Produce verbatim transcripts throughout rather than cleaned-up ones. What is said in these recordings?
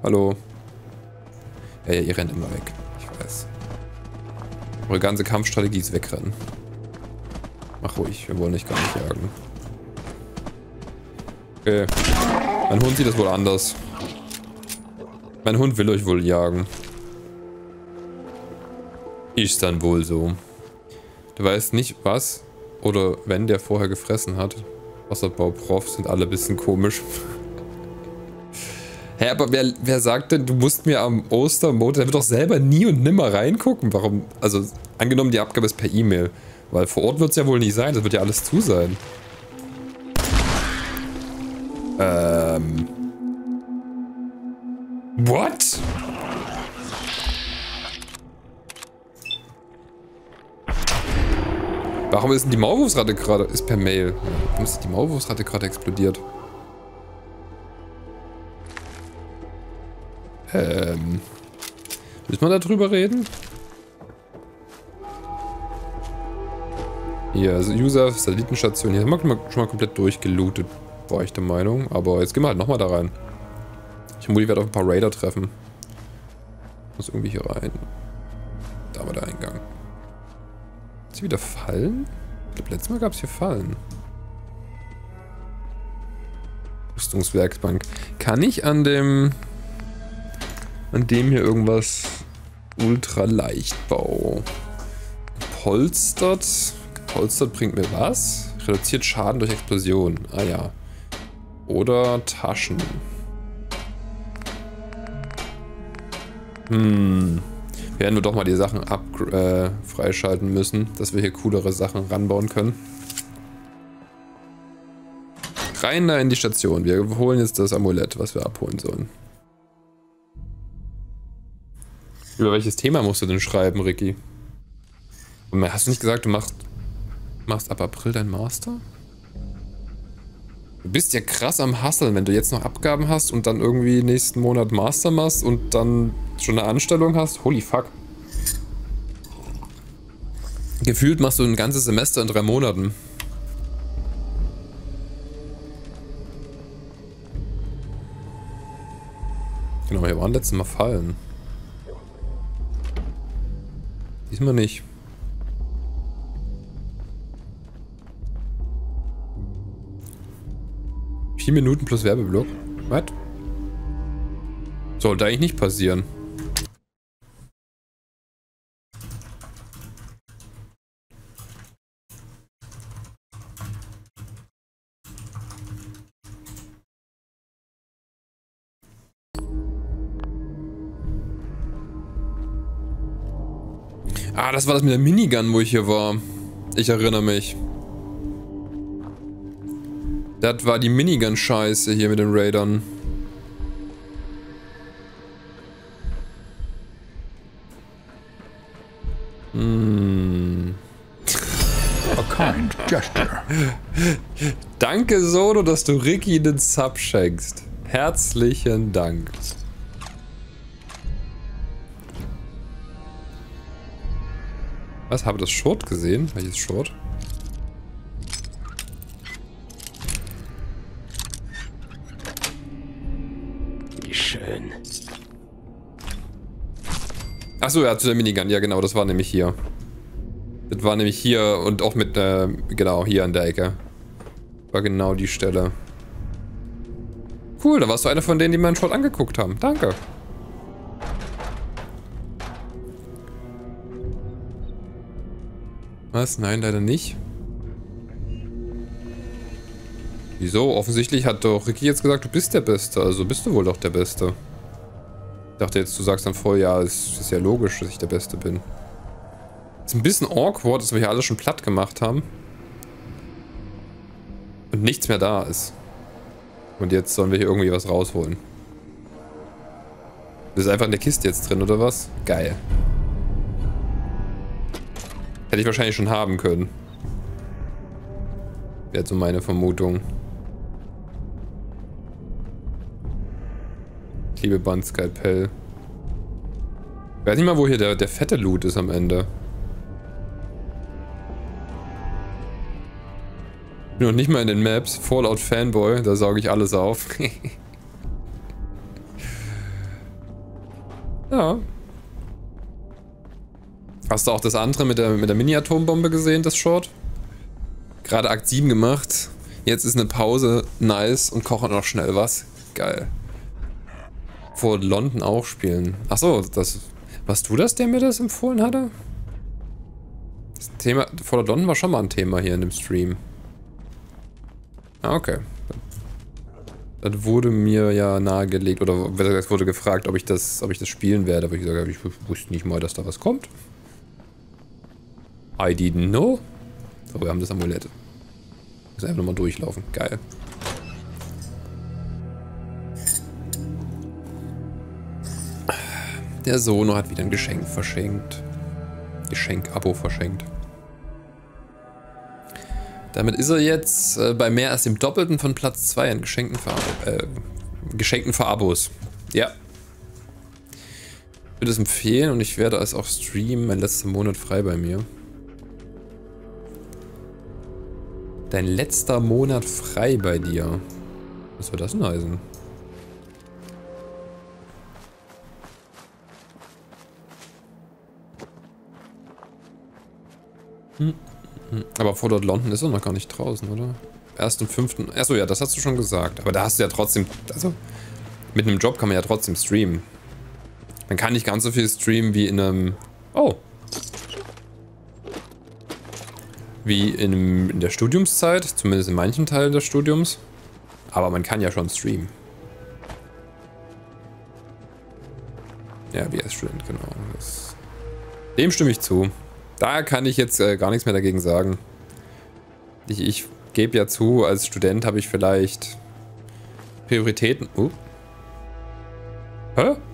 Hallo. Ja, ja, ihr rennt immer weg. Ich weiß. Eure ganze Kampfstrategie ist wegrennen. Mach ruhig, wir wollen dich gar nicht jagen. Okay. Mein Hund sieht das wohl anders. Mein Hund will euch wohl jagen. Ist dann wohl so. Du weißt nicht was oder wenn der vorher gefressen hat. Wasserbauprof sind alle ein bisschen komisch. Hä, aber wer, wer sagt denn, du musst mir am Ostermontag, der wird doch selber nie und nimmer reingucken. Warum? Also, angenommen, die Abgabe ist per E-Mail. Weil vor Ort wird es ja wohl nicht sein, das wird ja alles zu sein. Ähm. What? Warum ist denn die Maulwurfsratte gerade? Ist per Mail. Warum ist die Maulwurfsratte gerade explodiert? Ähm. Müssen wir da drüber reden? Hier, also User, Satellitenstation. Hier haben wir schon mal komplett durchgelootet, war ich der Meinung. Aber jetzt gehen wir halt nochmal da rein. Ich vermute, ich werde auf ein paar Raider treffen. Muss irgendwie hier rein. Da war der Eingang. Ist hier wieder Fallen? Ich glaube, letztes Mal gab es hier Fallen. Rüstungswerkbank. Kann ich an dem... an dem hier irgendwas... Ultraleichtbau... Gepolstert? Gepolstert bringt mir was? Reduziert Schaden durch Explosion. Ah ja. Oder Taschen. Hm... Werden wir doch mal die Sachen ab, äh, freischalten müssen, dass wir hier coolere Sachen ranbauen können. Rein da in die Station. Wir holen jetzt das Amulett, was wir abholen sollen. Über welches Thema musst du denn schreiben, Ricky? Und hast du nicht gesagt, du machst, machst ab April dein Master? Du bist ja krass am Hustlen, wenn du jetzt noch Abgaben hast und dann irgendwie nächsten Monat Master machst und dann schon eine Anstellung hast. Holy fuck. Gefühlt machst du ein ganzes Semester in drei Monaten. Genau, hier waren letztes Mal Fallen. Diesmal nicht. Vier Minuten plus Werbeblock. Was? Sollte eigentlich nicht passieren. Ah, das war das mit der Minigun, wo ich hier war. Ich erinnere mich. Das war die Minigun-Scheiße hier mit den Raidern. Hm. A kind gesture. Danke, Solo, dass du Ricky den Sub schenkst. Herzlichen Dank. Was? Habe das Short gesehen? Welches Short? Wie schön. Achso, ja, zu der Minigun. Ja, genau, das war nämlich hier. Das war nämlich hier und auch mit, äh, genau, hier an der Ecke. War genau die Stelle. Cool, da warst du einer von denen, die meinen Short angeguckt haben. Danke. Was? Nein, leider nicht. Wieso? Offensichtlich hat doch Ricky jetzt gesagt, du bist der Beste. Also bist du wohl doch der Beste. Ich dachte jetzt, du sagst dann voll, ja, es ist ja logisch, dass ich der Beste bin. Ist ein bisschen awkward, dass wir hier alles schon platt gemacht haben. Und nichts mehr da ist. Und jetzt sollen wir hier irgendwie was rausholen. Das ist einfach in der Kiste jetzt drin, oder was? Geil. Hätte ich wahrscheinlich schon haben können. Wäre so meine Vermutung. Klebeband-Skalpell. Ich weiß nicht mal, wo hier der, der fette Loot ist am Ende. Ich bin noch nicht mal in den Maps. Fallout Fanboy, da sauge ich alles auf. Ja. Hast du auch das andere mit der, mit der Mini-Atombombe gesehen, das Short? Gerade Akt sieben gemacht. Jetzt ist eine Pause. Nice. Und kochen noch schnell was. Geil. Vor London auch spielen. Achso, das... Warst du das, der mir das empfohlen hatte? Das Thema... Vor London war schon mal ein Thema hier in dem Stream. Ah, okay. Das wurde mir ja nahegelegt, oder es wurde gefragt, ob ich das, ob ich das spielen werde, aber ich gesagt habe, ich wusste nicht mal, dass da was kommt. I didn't know. So, wir haben das Amulett. Muss einfach nochmal durchlaufen. Geil. Der Sono hat wieder ein Geschenk verschenkt. Geschenk-Abo verschenkt. Damit ist er jetzt äh, bei mehr als dem Doppelten von Platz zwei an Geschenken für, äh, Geschenken für Abos. Ja. Ich würde es empfehlen und ich werde es auch streamen. Mein letzter Monat frei bei mir. Dein letzter Monat frei bei dir. Was soll das denn heißen? Hm. Aber Fallout London ist doch noch gar nicht draußen, oder? ersten fünften Achso, ja, das hast du schon gesagt. Aber da hast du ja trotzdem... Also, mit einem Job kann man ja trotzdem streamen. Man kann nicht ganz so viel streamen wie in einem... Oh. Wie in, einem, in der Studiumszeit. Zumindest in manchen Teilen des Studiums. Aber man kann ja schon streamen. Ja, wie als Student, genau. Das, dem stimme ich zu. Da kann ich jetzt äh, gar nichts mehr dagegen sagen. Ich, ich gebe ja zu, als Student habe ich vielleicht Prioritäten... Uh. Hä?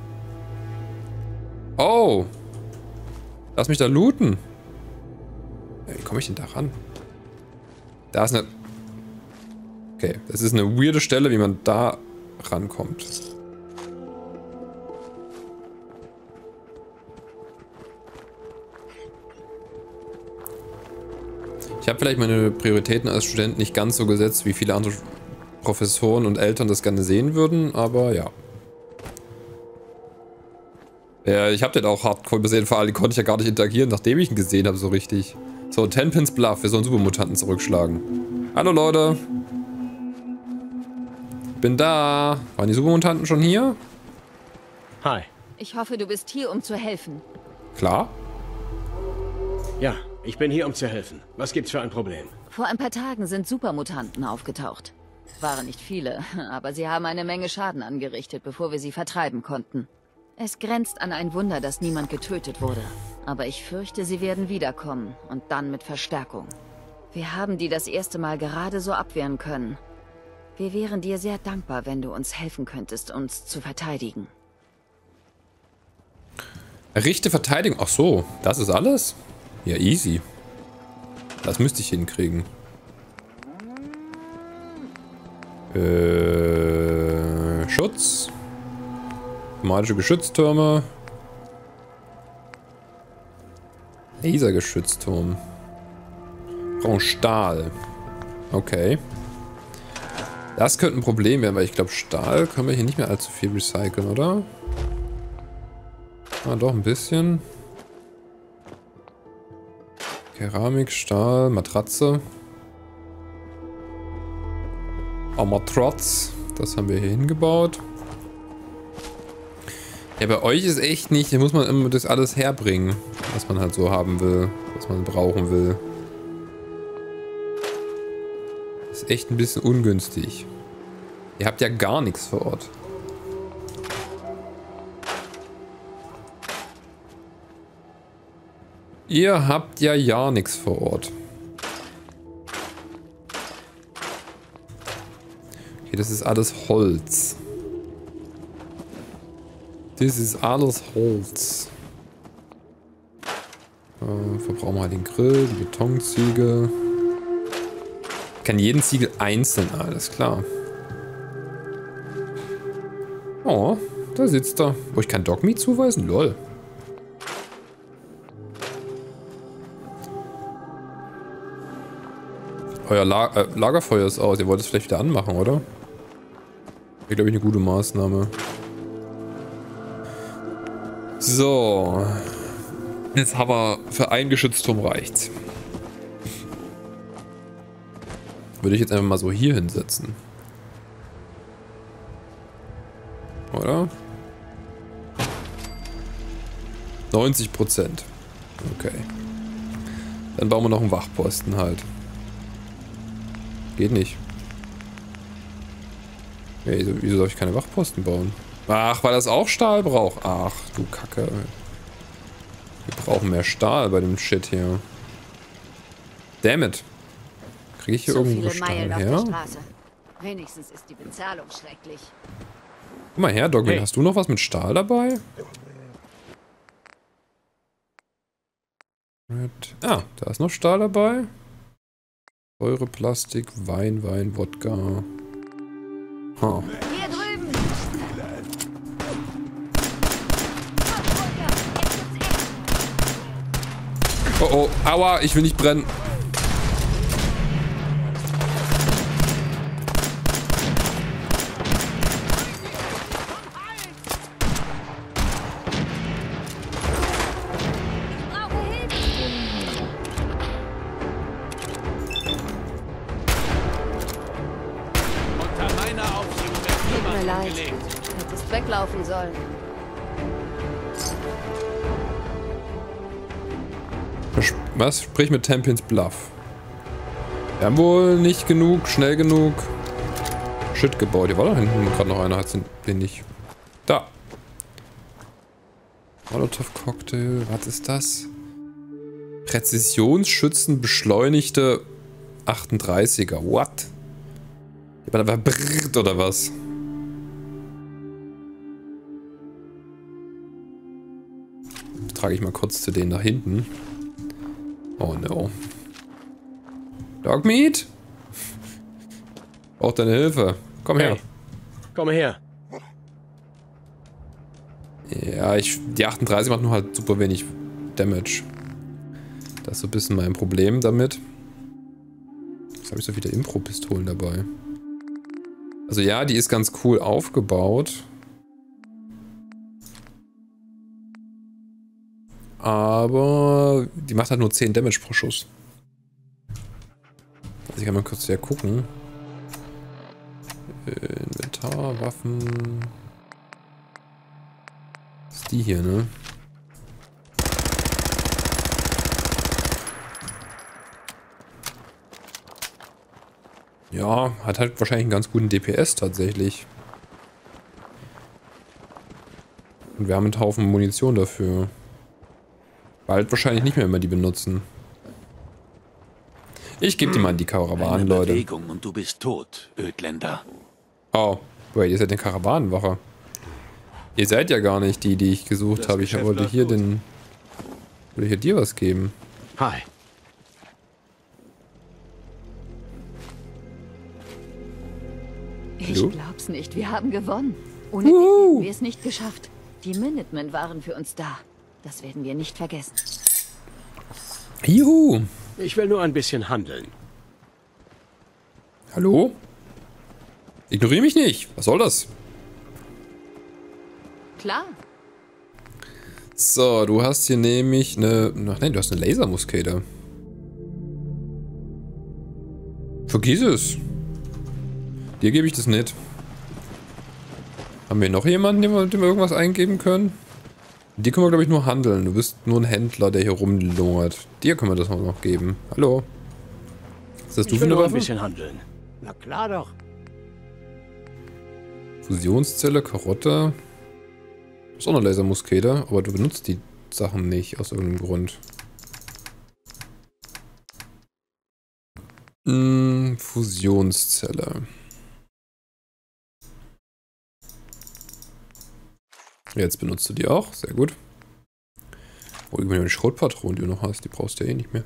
Oh! Lass mich da looten! Ja, wie komme ich denn da ran? Da ist eine... Okay, das ist eine weirde Stelle, wie man da rankommt. Ich habe vielleicht meine Prioritäten als Student nicht ganz so gesetzt, wie viele andere Professoren und Eltern das gerne sehen würden, aber ja. Ja, ich habe den auch hardcore gesehen, vor allem konnte ich ja gar nicht interagieren, nachdem ich ihn gesehen habe, so richtig. So, Tenpins Bluff, wir sollen Supermutanten zurückschlagen. Hallo Leute. Bin da. Waren die Supermutanten schon hier? Hi. Ich hoffe, du bist hier, um zu helfen. Klar. Ja, ich bin hier, um zu helfen. Was gibt's für ein Problem? Vor ein paar Tagen sind Supermutanten aufgetaucht. Waren nicht viele, aber sie haben eine Menge Schaden angerichtet, bevor wir sie vertreiben konnten. Es grenzt an ein Wunder, dass niemand getötet wurde. Aber ich fürchte, sie werden wiederkommen und dann mit Verstärkung. Wir haben die das erste Mal gerade so abwehren können. Wir wären dir sehr dankbar, wenn du uns helfen könntest, uns zu verteidigen. Errichte Verteidigung. Ach so, das ist alles? Ja, easy. Das müsste ich hinkriegen. Äh, Schutz. Magische Geschütztürme. Lasergeschützturm. Brauchen Stahl. Okay. Das könnte ein Problem werden, weil ich glaube, Stahl können wir hier nicht mehr allzu viel recyceln, oder? Ah, doch ein bisschen. Keramik, Stahl, Matratze. Oh, Matratz. Das haben wir hier hingebaut. Ja, bei euch ist echt nicht, hier muss man immer das alles herbringen, was man halt so haben will, was man brauchen will. Das ist echt ein bisschen ungünstig. Ihr habt ja gar nichts vor Ort. Ihr habt ja ja nichts vor Ort. Okay, das ist alles Holz. Das ist alles Holz. Äh, verbrauchen wir halt den Grill, die Betonziegel. Ich kann jeden Ziegel einzeln, alles klar. Oh, da sitzt er. Wo ich kein Dogmeat zuweisen? Lol. Euer La äh, Lagerfeuer ist aus. Ihr wollt es vielleicht wieder anmachen, oder? Wäre, glaube ich, eine gute Maßnahme. So. Jetzt haben wir für einen Geschützturm reicht's. Würde ich jetzt einfach mal so hier hinsetzen. Oder? neunzig Prozent. Okay. Dann bauen wir noch einen Wachposten halt. Geht nicht. Ja, wieso, wieso soll ich keine Wachposten bauen? Ach, weil das auch Stahl braucht. Ach, du Kacke. Wir brauchen mehr Stahl bei dem Shit hier. Damn it. Kriege ich hier so irgendwo viele Stahl Meilen her? auf der Straße. Wenigstens ist die Bezahlung schrecklich. Guck mal her, Dogman, Hey. hast du noch was mit Stahl dabei? Mit, ah, da ist noch Stahl dabei. Säure, Plastik, Wein, Wein, Wodka. Huh. Hier drüben! Oh oh, aua, ich will nicht brennen. Unter meiner Aufsicht wird Tut mir niemand leid. umgelegt. Hättest weglaufen sollen. Vers- Was? Sprich mit Champions Bluff. Wir haben wohl nicht genug, schnell genug Shit gebaut. Hier war doch hinten gerade noch einer, hat den nicht. Da. Molotov Cocktail, was ist das? Präzisionsschützen beschleunigte achtunddreißiger. What? Die waren einfach brrrt oder was? Trage ich mal kurz zu denen nach hinten. Oh no. Dogmeat? Braucht deine Hilfe. Komm her. Hey, komm her. Ja, ich, die achtunddreißig macht nur halt super wenig Damage. Das ist so ein bisschen mein Problem damit. Jetzt habe ich so viele Impro-Pistolen dabei. Also ja, die ist ganz cool aufgebaut. Aber die macht halt nur zehn Damage pro Schuss. Also ich kann mal kurz hier gucken. Inventar, Waffen. Das ist die hier, ne? Ja, hat halt wahrscheinlich einen ganz guten D P S tatsächlich. Und wir haben einen Haufen Munition dafür. Bald wahrscheinlich nicht mehr immer die benutzen. Ich gebe die mal in die Karawanen, Eine Leute. Bewegung und du bist tot, Ödländer. Oh, wait, ihr seid eine Karawanenwache. Ihr seid ja gar nicht die, die ich gesucht Das habe. Ich Geschäft wollte läuft hier gut. den... Wollte hier dir was geben. Hi. Ich Hallo? glaub's nicht. Wir haben gewonnen. Ohne dich Wuhu. hätten wir es nicht geschafft. Die Minutemen waren für uns da. Das werden wir nicht vergessen. Juhu! Ich will nur ein bisschen handeln. Hallo? Ignoriere mich nicht. Was soll das? Klar. So, du hast hier nämlich eine... Ach nein, du hast eine Lasermuskete. Vergiss es. Dir gebe ich das nicht. Haben wir noch jemanden, dem wir, dem wir irgendwas eingeben können? Dir können wir, glaube ich, nur handeln. Du bist nur ein Händler, der hier rumlungert. Dir können wir das auch noch geben. Hallo? Ist das du Ich für will eine nur ein Waffe? bisschen handeln. Na klar doch. Fusionszelle, Karotte. Das ist auch eine Lasermuskete, aber du benutzt die Sachen nicht, aus irgendeinem Grund. Hm, Fusionszelle. Jetzt benutzt du die auch, sehr gut. Oh, übrigens die Schrotpatronen, die du noch hast, die brauchst du ja eh nicht mehr.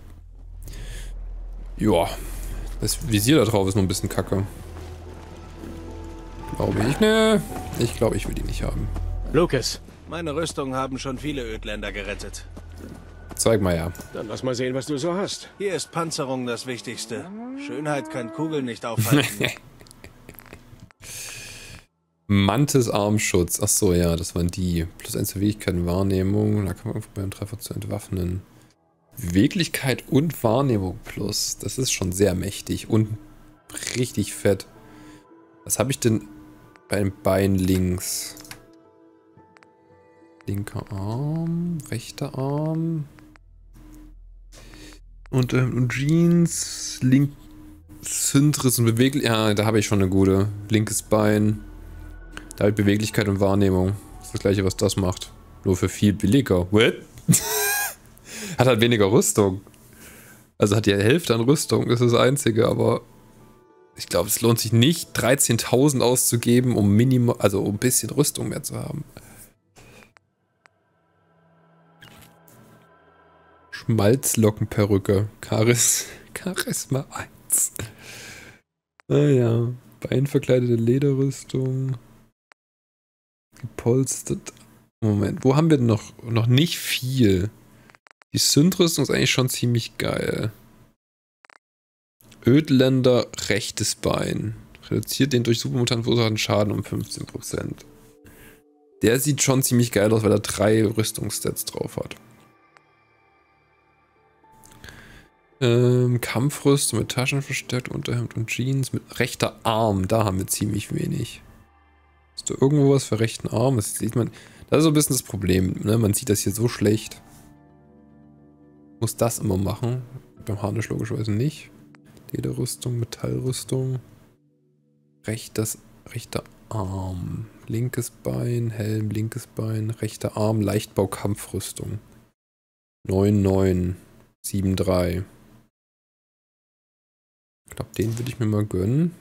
Ja, das Visier da drauf ist nur ein bisschen kacke. Glaube ich, ne? Ich glaube, ich will die nicht haben. Lucas, Meine Rüstungen haben schon viele Ödländer gerettet. Zeig mal ja. dann lass mal sehen, was du so hast. Hier ist Panzerung das Wichtigste. Schönheit kann Kugeln nicht aufhalten. Mantis Armschutz. Achso, ja, das waren die. Plus eins für Beweglichkeit und Wahrnehmung. Da kann man beim Treffer zu entwaffnen. Beweglichkeit und Wahrnehmung plus. Das ist schon sehr mächtig und richtig fett. Was habe ich denn beim Bein links? Linker Arm, rechter Arm. Und, ähm, und Jeans, link Synthris und Beweglich. Ja, da habe ich schon eine gute. Linkes Bein. Da halt Beweglichkeit und Wahrnehmung. Das ist das gleiche, was das macht. Nur für viel billiger. What? Hat halt weniger Rüstung. Also hat die Hälfte an Rüstung, das ist das Einzige, aber ich glaube, es lohnt sich nicht, dreizehntausend auszugeben, um Minimum, also um ein bisschen Rüstung mehr zu haben. Schmalzlockenperücke. Charis Charisma eins. Ah ja. Beinverkleidete Lederrüstung. Gepolstert. Moment, wo haben wir denn noch, noch nicht viel? Die Synth-Rüstung ist eigentlich schon ziemlich geil. Ödländer rechtes Bein. Reduziert den durch Supermutanten verursachten Schaden um fünfzehn Prozent. Der sieht schon ziemlich geil aus, weil er drei Rüstungsstats drauf hat. Ähm, Kampfrüstung mit Taschenverstärkung, Unterhemd und Jeans mit rechter Arm. Da haben wir ziemlich wenig. Hast du irgendwo was für rechten Arm? Das sieht man. Das ist so ein bisschen das Problem. Ne? Man sieht das hier so schlecht. Muss das immer machen. Beim Harnisch logischerweise nicht. Lederrüstung, Metallrüstung. Rechtes, rechter Arm. Linkes Bein, Helm, linkes Bein, rechter Arm, Leichtbau, Kampfrüstung. neun neun sieben drei. Ich glaube, den würde ich mir mal gönnen.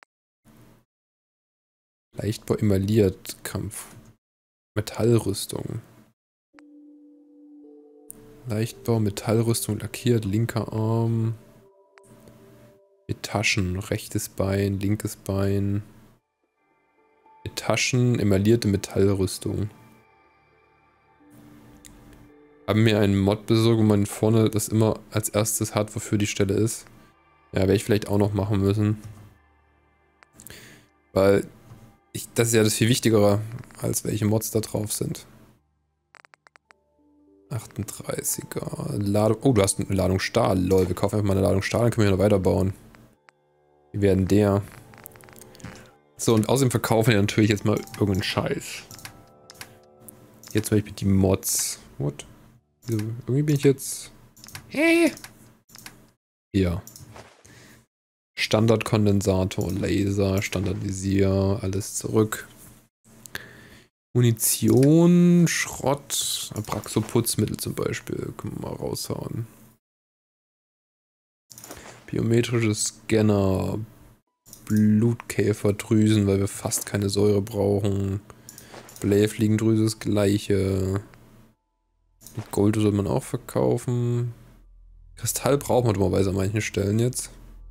Leichtbau, emailliert, Kampf. Metallrüstung. Leichtbau, Metallrüstung, lackiert, linker Arm. Mit Taschen, rechtes Bein, linkes Bein. Mit Taschen, emaillierte Metallrüstung. Haben mir einen Mod besorgt, wo man vorne das immer als erstes hat, wofür die Stelle ist. Ja, werde ich vielleicht auch noch machen müssen. Weil ich, das ist ja das viel Wichtigere, als welche Mods da drauf sind. achtunddreißiger. Ladung. Oh, du hast eine Ladung Stahl. Lol, wir kaufen einfach mal eine Ladung Stahl, dann können wir hier noch weiterbauen. Wie werden der? So, und außerdem verkaufen wir natürlich jetzt mal irgendeinen Scheiß. Jetzt zum Beispiel die Mods. What? Irgendwie bin ich jetzt... Hey! Ja. Standardkondensator, Laser, Standardisier, alles zurück. Munition, Schrott, Abraxo-Putzmittel zum Beispiel, können wir mal raushauen. Biometrische Scanner, Blutkäferdrüsen, weil wir fast keine Säure brauchen. Blähfliegendrüse das gleiche. Mit Gold soll man auch verkaufen. Kristall brauchen wir dummerweise an manchen Stellen jetzt.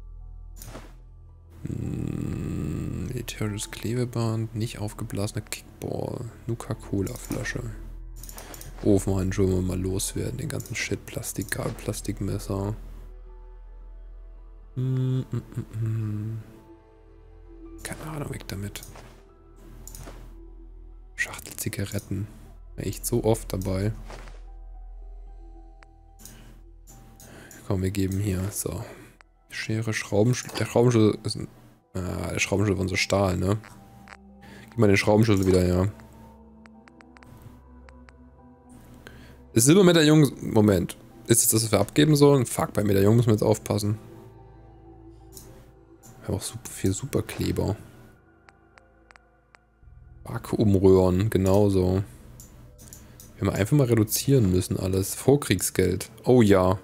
Hm, militärisches Klebeband, nicht aufgeblasene Kickball, Nuka-Cola-Flasche. Ofenhandschuhe wollen wir mal loswerden, den ganzen Shit, Plastik, Plastikmesser. Hm, hm, hm, hm. Keine Ahnung, weg damit. Schachtel Zigaretten. Echt so oft dabei. Komm, wir geben hier, so. Schere, Schraubenschlüssel. Der Schraubenschlüssel ist ein. Ah, der Schraubenschlüssel von so Stahl, ne? Gib mal den Schraubenschlüssel wieder her. Das Silbermedaillon. Moment. Ist es das, was wir abgeben sollen? Fuck, bei Medaillon müssen wir jetzt aufpassen. Wir haben auch super viel Superkleber. Vakuumröhren, genauso. Wir haben einfach mal reduzieren müssen alles. Vorkriegsgeld. Oh ja.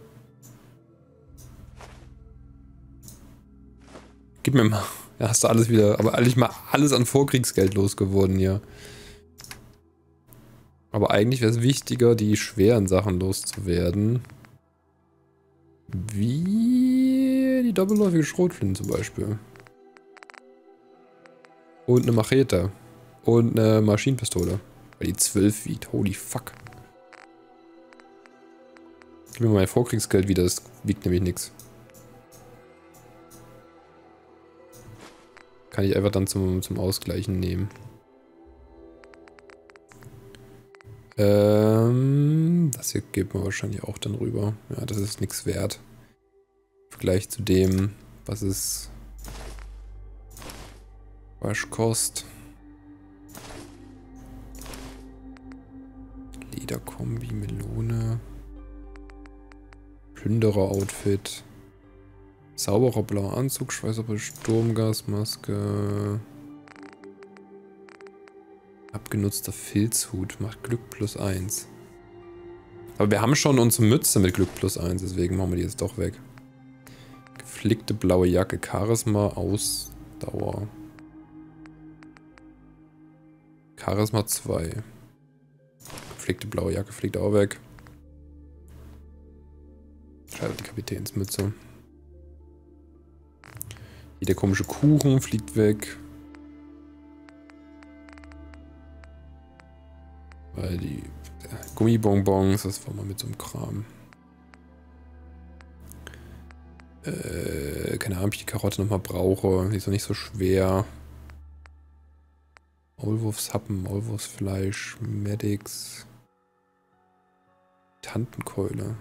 Gib mir mal. Ja, hast du alles wieder. Aber eigentlich mal alles an Vorkriegsgeld losgeworden hier. Aber eigentlich wäre es wichtiger, die schweren Sachen loszuwerden. Wie die doppelläufige Schrotflinte zum Beispiel. Und eine Machete. Und eine Maschinenpistole. Weil die zwölf wiegt. Holy fuck. Gib mir mal mein Vorkriegsgeld wieder. Das wiegt nämlich nichts. kann ich einfach dann zum, zum Ausgleichen nehmen. Ähm, das hier geht mir wahrscheinlich auch dann rüber. Ja, das ist nichts wert. Im Vergleich zu dem, was es Waschkost. Lederkombi, Melone. Plünderer-Outfit. Sauberer blauer Anzug, Schweißerbrille, Sturmgasmaske. Abgenutzter Filzhut, macht Glück plus eins. Aber wir haben schon unsere Mütze mit Glück plus eins, deswegen machen wir die jetzt doch weg. Geflickte blaue Jacke, Charisma, Ausdauer. Charisma zwei. Geflickte blaue Jacke fliegt auch weg. Scheiße, die Kapitänsmütze. Hier der komische Kuchen fliegt weg. Weil die Gummibonbons, das war mal mit so einem Kram. Äh, keine Ahnung, ob ich die Karotte nochmal brauche. Die ist doch nicht so schwer. Maulwurfshappen, Maulwurfsfleisch, Medics. Tantenkeule.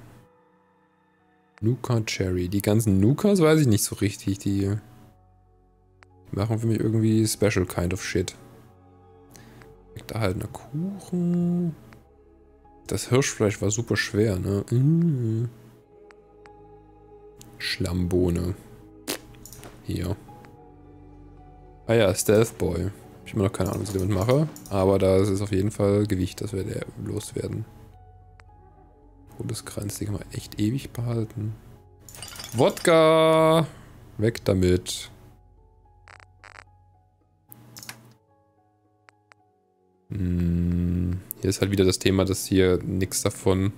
Nuka Cherry. Die ganzen Nukas weiß ich nicht so richtig. Die machen für mich irgendwie special kind of shit. Erhaltener Kuchen. Das Hirschfleisch war super schwer, ne? Mm. Schlammbohne. Hier. Ah ja, Stealth Boy. Ich habe immer noch keine Ahnung, was ich damit mache. Aber da ist auf jeden Fall Gewicht, das wir der loswerden. Todeskranz, die kann man echt ewig behalten. Wodka! Weg damit. Hm, hier ist halt wieder das Thema, dass hier nichts davon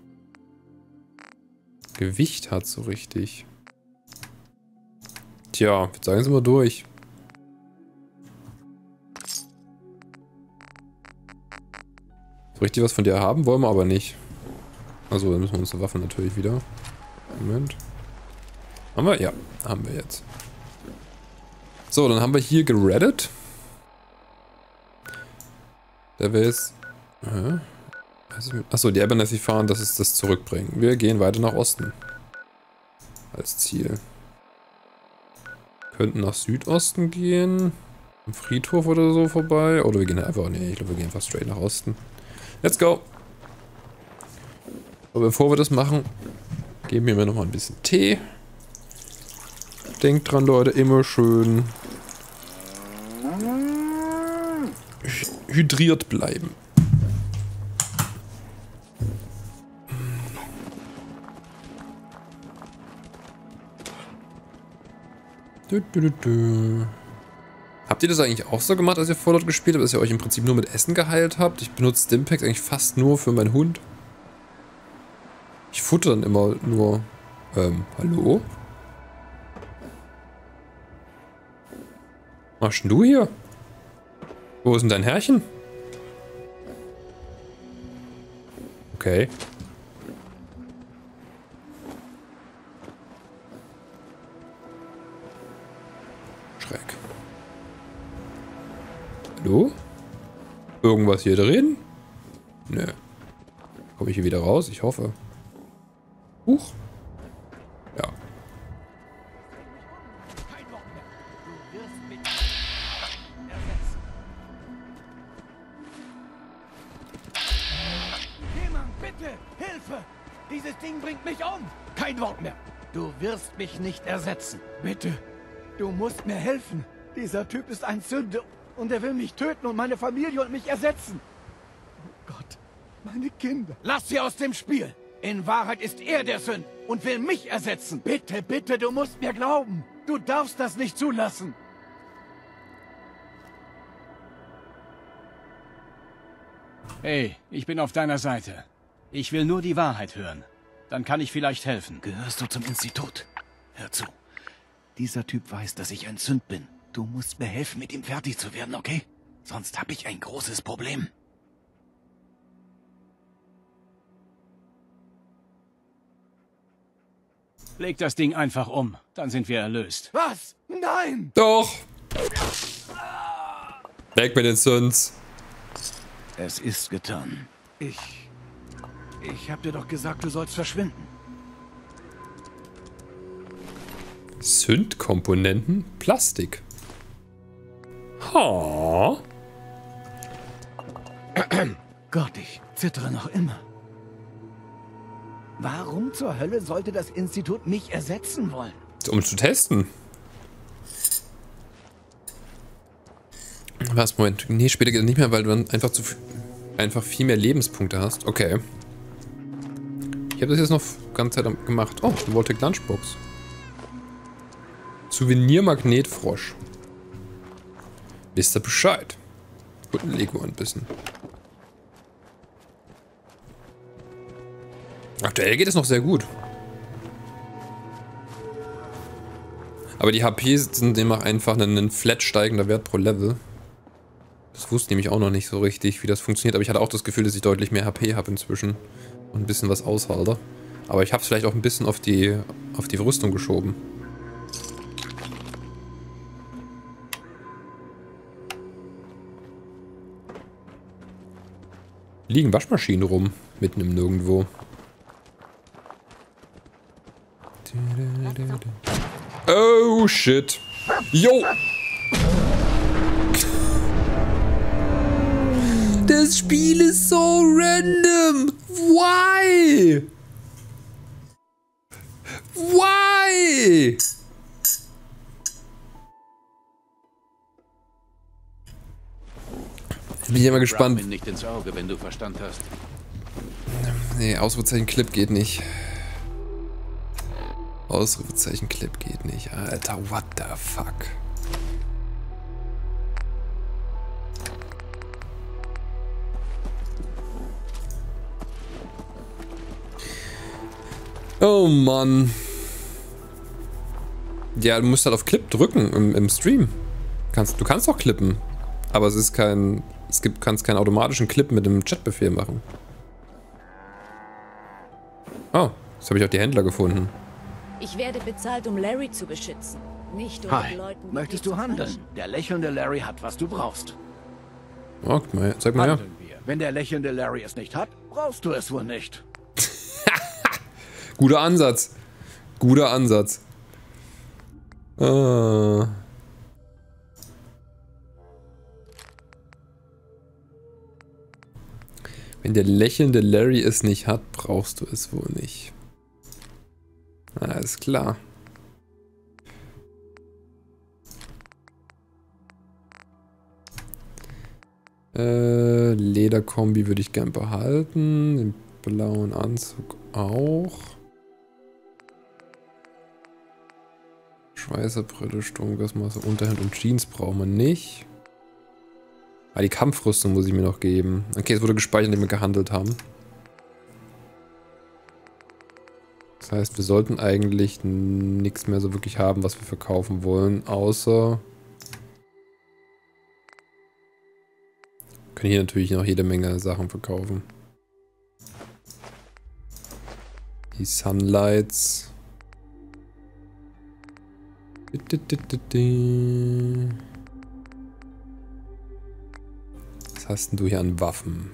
Gewicht hat so richtig. Tja, ich würde sagen, sind wir durch. So richtig was von dir haben wollen wir aber nicht. Also, dann müssen wir unsere Waffen natürlich wieder. Moment. Haben wir? Ja, haben wir jetzt. So, dann haben wir hier gereddet. Der will jetzt... Äh, achso, die Abernathy fahren, das ist das Zurückbringen. Wir gehen weiter nach Osten. Als Ziel. Könnten nach Südosten gehen. Am Friedhof oder so vorbei. Oder wir gehen einfach... Nee, ich glaube, wir gehen einfach straight nach Osten. Let's go! Aber bevor wir das machen, geben wir mir nochmal ein bisschen Tee. Denkt dran, Leute, immer schön hydriert bleiben. Du, du, du, du. Habt ihr das eigentlich auch so gemacht, als ihr Fallout gespielt habt, dass ihr euch im Prinzip nur mit Essen geheilt habt? Ich benutze Stimpaks eigentlich fast nur für meinen Hund. Ich futter dann immer nur... Ähm, hallo? Was machst denn du hier? Wo ist denn dein Herrchen? Okay. Schreck. Hallo? Irgendwas hier drin? Nö. Komme ich hier wieder raus? Ich hoffe. Huch. Ja. Jemand, bitte! Hilfe! Dieses Ding bringt mich um! Kein Wort mehr! Du wirst mich nicht ersetzen. Bitte! Du musst mir helfen! Dieser Typ ist ein Sünde und er will mich töten und meine Familie und mich ersetzen! Oh Gott, meine Kinder! Lass sie aus dem Spiel! In Wahrheit ist er der Sünd und will mich ersetzen. Bitte, bitte, du musst mir glauben. Du darfst das nicht zulassen. Hey, ich bin auf deiner Seite. Ich will nur die Wahrheit hören. Dann kann ich vielleicht helfen. Gehörst du zum Institut? Hör zu. Dieser Typ weiß, dass ich ein Sünd bin. Du musst mir helfen, mit ihm fertig zu werden, okay? Sonst habe ich ein großes Problem. Leg das Ding einfach um, dann sind wir erlöst. Was? Nein! Doch! Weg mit den Süns. Es ist getan. Ich... Ich hab dir doch gesagt, du sollst verschwinden. Sündkomponenten? Plastik. Ha. Gott, ich zittere noch immer. Warum zur Hölle sollte das Institut mich ersetzen wollen? Um zu testen. Was, Moment. Nee, später geht es nicht mehr, weil du dann einfach zu einfach viel mehr Lebenspunkte hast. Okay. Ich habe das jetzt noch ganz Zeit gemacht. Oh, eine Voltec Lunchbox. Souvenir-Magnetfrosch. Wisst ihr Bescheid? Guten Lego ein bisschen. Aktuell geht es noch sehr gut. Aber die H P sind immer einfach ein flat steigender Wert pro Level. Das wusste nämlich auch noch nicht so richtig, wie das funktioniert. Aber ich hatte auch das Gefühl, dass ich deutlich mehr H P habe inzwischen. Und ein bisschen was aushalte. Aber ich habe es vielleicht auch ein bisschen auf die, auf die Rüstung geschoben. Liegen Waschmaschinen rum, mitten im Nirgendwo. Oh shit. Yo! Das Spiel ist so random. Why? Why? Bin ich immer gespannt. Nicht ins Auge, wenn du Verstand hast. Nee, Ausrufezeichen Clip geht nicht. Ausrufezeichen Clip geht nicht. Alter, what the fuck? Oh Mann. Ja, du musst halt auf Clip drücken im, im Stream. Kannst, du kannst auch klippen. Aber es ist kein... Es gibt, kannst keinen automatischen Clip mit dem Chatbefehl machen. Oh, jetzt habe ich auch die Händler gefunden. Ich werde bezahlt, um Larry zu beschützen. Nicht um Hi, mit Leuten wie möchtest dir du zu handeln? quatschen. Der lächelnde Larry hat, was du brauchst. Oh, guck mal, zeig mal her. Handeln wir. Wenn der lächelnde Larry es nicht hat, brauchst du es wohl nicht. Guter Ansatz. Guter Ansatz. Ah. Wenn der lächelnde Larry es nicht hat, brauchst du es wohl nicht. Alles klar. Äh, Lederkombi würde ich gern behalten. Den blauen Anzug auch. Schweißerbrille, Sturmgasmaske, Unterhemd und Jeans brauchen wir nicht. Ah, die Kampfrüstung muss ich mir noch geben. Okay, es wurde gespeichert, indem wir gehandelt haben. Das heißt, wir sollten eigentlich nichts mehr so wirklich haben, was wir verkaufen wollen, außer... Wir können hier natürlich noch jede Menge Sachen verkaufen. Die Sunlights. Was hast denn du hier an Waffen?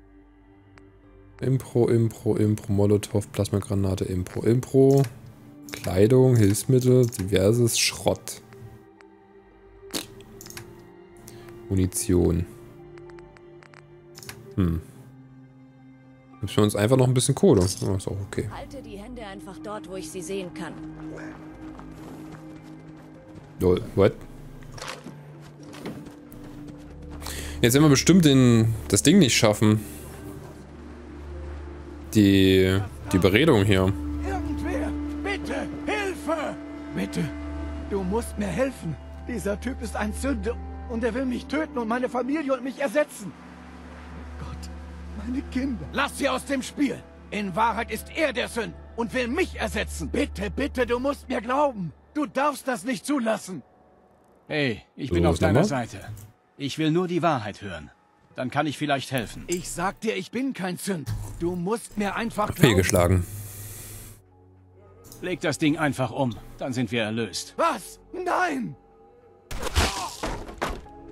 Impro, Impro, Impro, Molotow, Plasmagranate, Impro, Impro. Kleidung, Hilfsmittel, diverses Schrott. Munition. Hm. Gibt's für uns einfach noch ein bisschen Kohle. Oh, ist auch okay. Halte die Hände einfach dort, wo ich sie sehen kann. Lol, what? Jetzt werden wir bestimmt den, das Ding nicht schaffen. Die, die Beredung hier. Irgendwer, bitte, Hilfe! Bitte, du musst mir helfen. Dieser Typ ist ein Sünder und er will mich töten und meine Familie und mich ersetzen. Oh Gott, meine Kinder. Lass sie aus dem Spiel. In Wahrheit ist er der Sünder und will mich ersetzen. Bitte, bitte, du musst mir glauben. Du darfst das nicht zulassen. Hey, ich bin So, auf deiner nochmal? Seite. Ich will nur die Wahrheit hören. Dann kann ich vielleicht helfen. Ich sag dir, ich bin kein Sünder. Du musst mir einfach glauben. Fehlgeschlagen. Leg das Ding einfach um, dann sind wir erlöst. Was? Nein!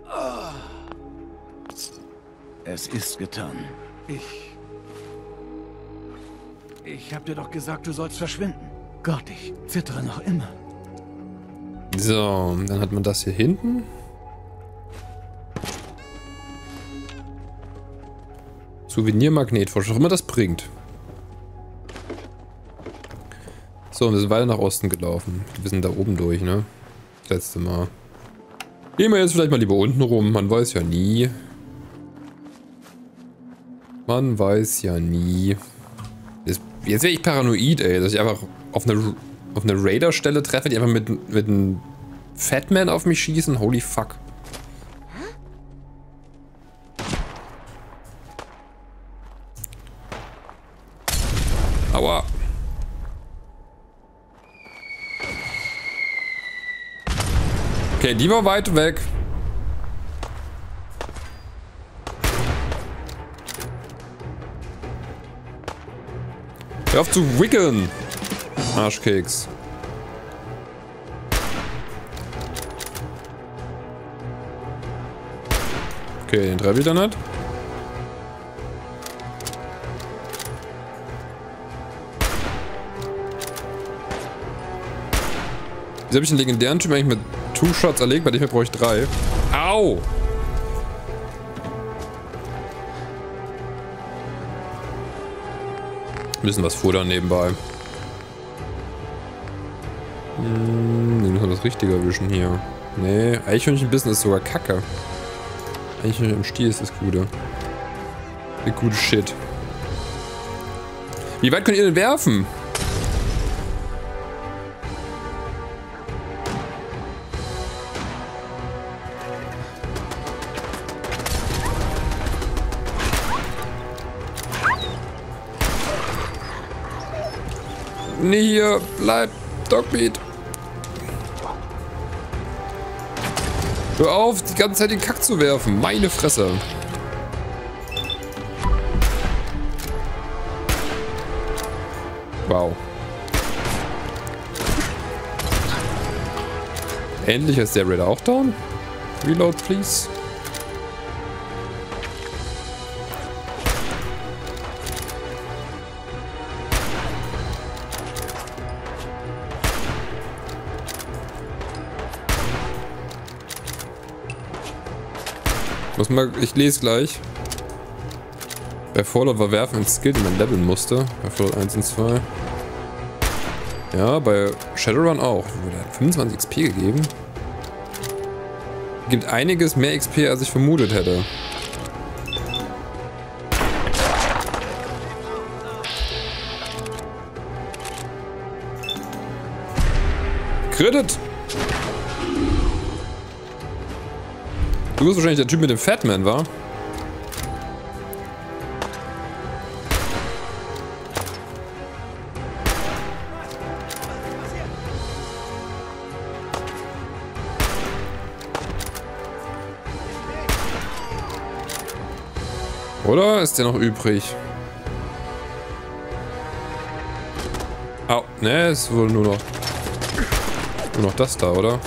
Es ist getan. Ich... Ich hab dir doch gesagt, du sollst verschwinden. Gott, ich zittere noch immer. So, dann hat man das hier hinten. Souvenirmagnet, was auch immer das bringt. So, wir sind weiter nach Osten gelaufen. Wir sind da oben durch, ne? Das letzte Mal. Gehen wir jetzt vielleicht mal lieber unten rum. Man weiß ja nie. Man weiß ja nie. Jetzt, jetzt wäre ich paranoid, ey. Dass ich einfach auf eine, auf eine Raider-Stelle treffe, die einfach mit, mit einem Fatman auf mich schießen. Holy fuck. Aua. Okay, die war weit weg. Hör auf zu wickeln. Arschkeks. Okay, den treffe ich dann nicht. Wieso habe ich den legendären Typ eigentlich mit Two Shots erlegt? Bei dem brauche ich drei. Au! Müssen was futtern nebenbei. Hm, wir müssen das Richtige erwischen hier. Nee, Eichhörnchenbissen ist sogar Kacke. Eichhörnchen im Stiel ist das Gute. Der gute Shit. Wie weit könnt ihr denn werfen? Nee, hier, bleib, Dogmeat. Hör auf, die ganze Zeit den Kack zu werfen. Meine Fresse. Wow. Endlich ist der Raider auch down. Reload, please. Muss mal, ich lese gleich. Bei Fallout war Werfen ein Skill, den man leveln musste. Bei Fallout eins und zwei. Ja, bei Shadowrun auch. Wurde hat fünfundzwanzig X P gegeben. Gibt einiges mehr X P, als ich vermutet hätte. Credit! Du bist wahrscheinlich der Typ mit dem Fatman, wa? Oder ist der noch übrig? Au, ne, ist wohl nur noch nur noch das da, oder?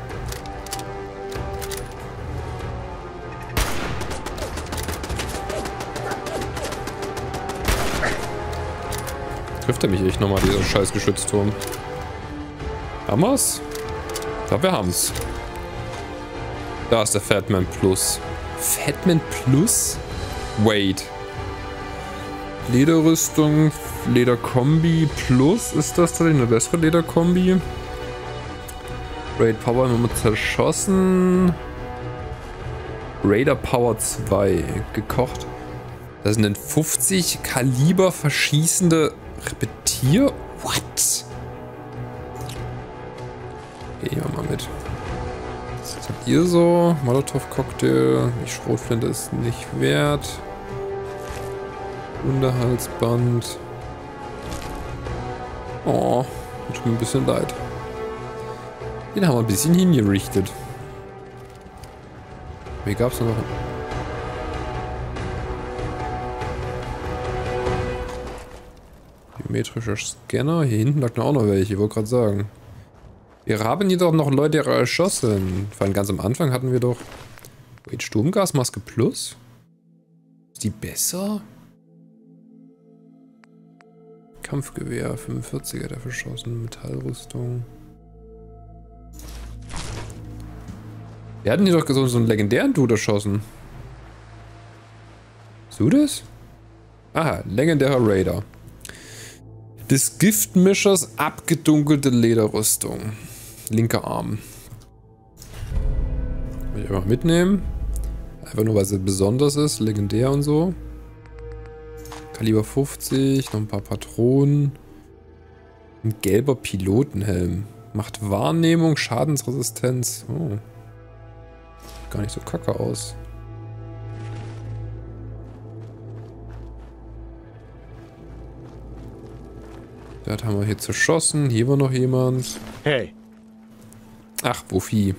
Trifft er mich echt nochmal, dieser scheiß Geschützturm? Haben wir's? Ich glaube, wir haben's. Da ist der Fatman Plus. Fatman Plus? Wait. Lederrüstung, Lederkombi Plus. Ist das tatsächlich eine bessere Lederkombi? Raid Power haben wir zerschossen. Raider Power zwei. Gekocht. Das sind dann fünfzig Kaliber verschießende Repetier? What? Gehen wir mal mit. Was habt ihr so? Molotov-Cocktail. Die Schrotflinte ist nicht wert. Unterhalsband. Oh, tut mir ein bisschen leid. Den haben wir ein bisschen hingerichtet. Hier gab es noch. Biometrischer Scanner. Hier hinten lag noch auch noch welche, ich wollte gerade sagen. Wir haben jedoch noch Leute erschossen. Vor allem ganz am Anfang hatten wir doch Wait, Sturmgasmaske Plus? Ist die besser? Kampfgewehr, fünfundvierziger der verschossen, Metallrüstung. Wir hatten hier doch so, so einen legendären Dude erschossen. Bist du das? Aha, legendärer Raider. Des Giftmischers abgedunkelte Lederrüstung. Linker Arm. Will ich einfach mitnehmen. Einfach nur, weil sie besonders ist, legendär und so. Kaliber fünfzig, noch ein paar Patronen. Ein gelber Pilotenhelm. Macht Wahrnehmung, Schadensresistenz. Oh. Gar nicht so kacke aus. Das haben wir hier zerschossen. Hier war noch jemand. Hey. Ach, Wuffi.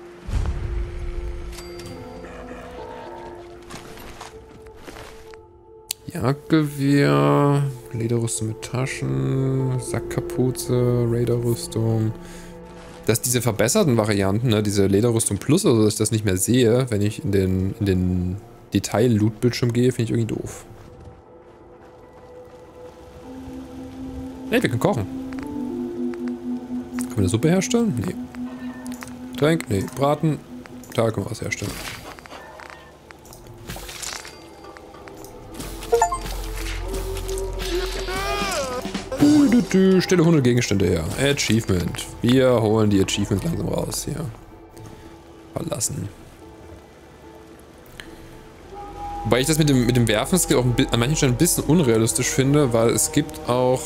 Jagdgewehr, Lederrüstung mit Taschen, Sackkapuze, Raiderrüstung. Dass diese verbesserten Varianten, ne, diese Lederrüstung Plus, also dass ich das nicht mehr sehe, wenn ich in den, in den Detail-Loot-Bildschirm gehe, finde ich irgendwie doof. Ey, wir können kochen. Können wir eine Suppe herstellen? Nee. Getränk? Nee. Braten? Da können wir was herstellen. Du, du, du, stelle hundert Gegenstände her. Achievement. Wir holen die Achievement langsam raus hier. Verlassen. Wobei ich das mit dem, mit dem Werfen-Skill auch ein, an manchen Stellen ein bisschen unrealistisch finde, weil es gibt auch...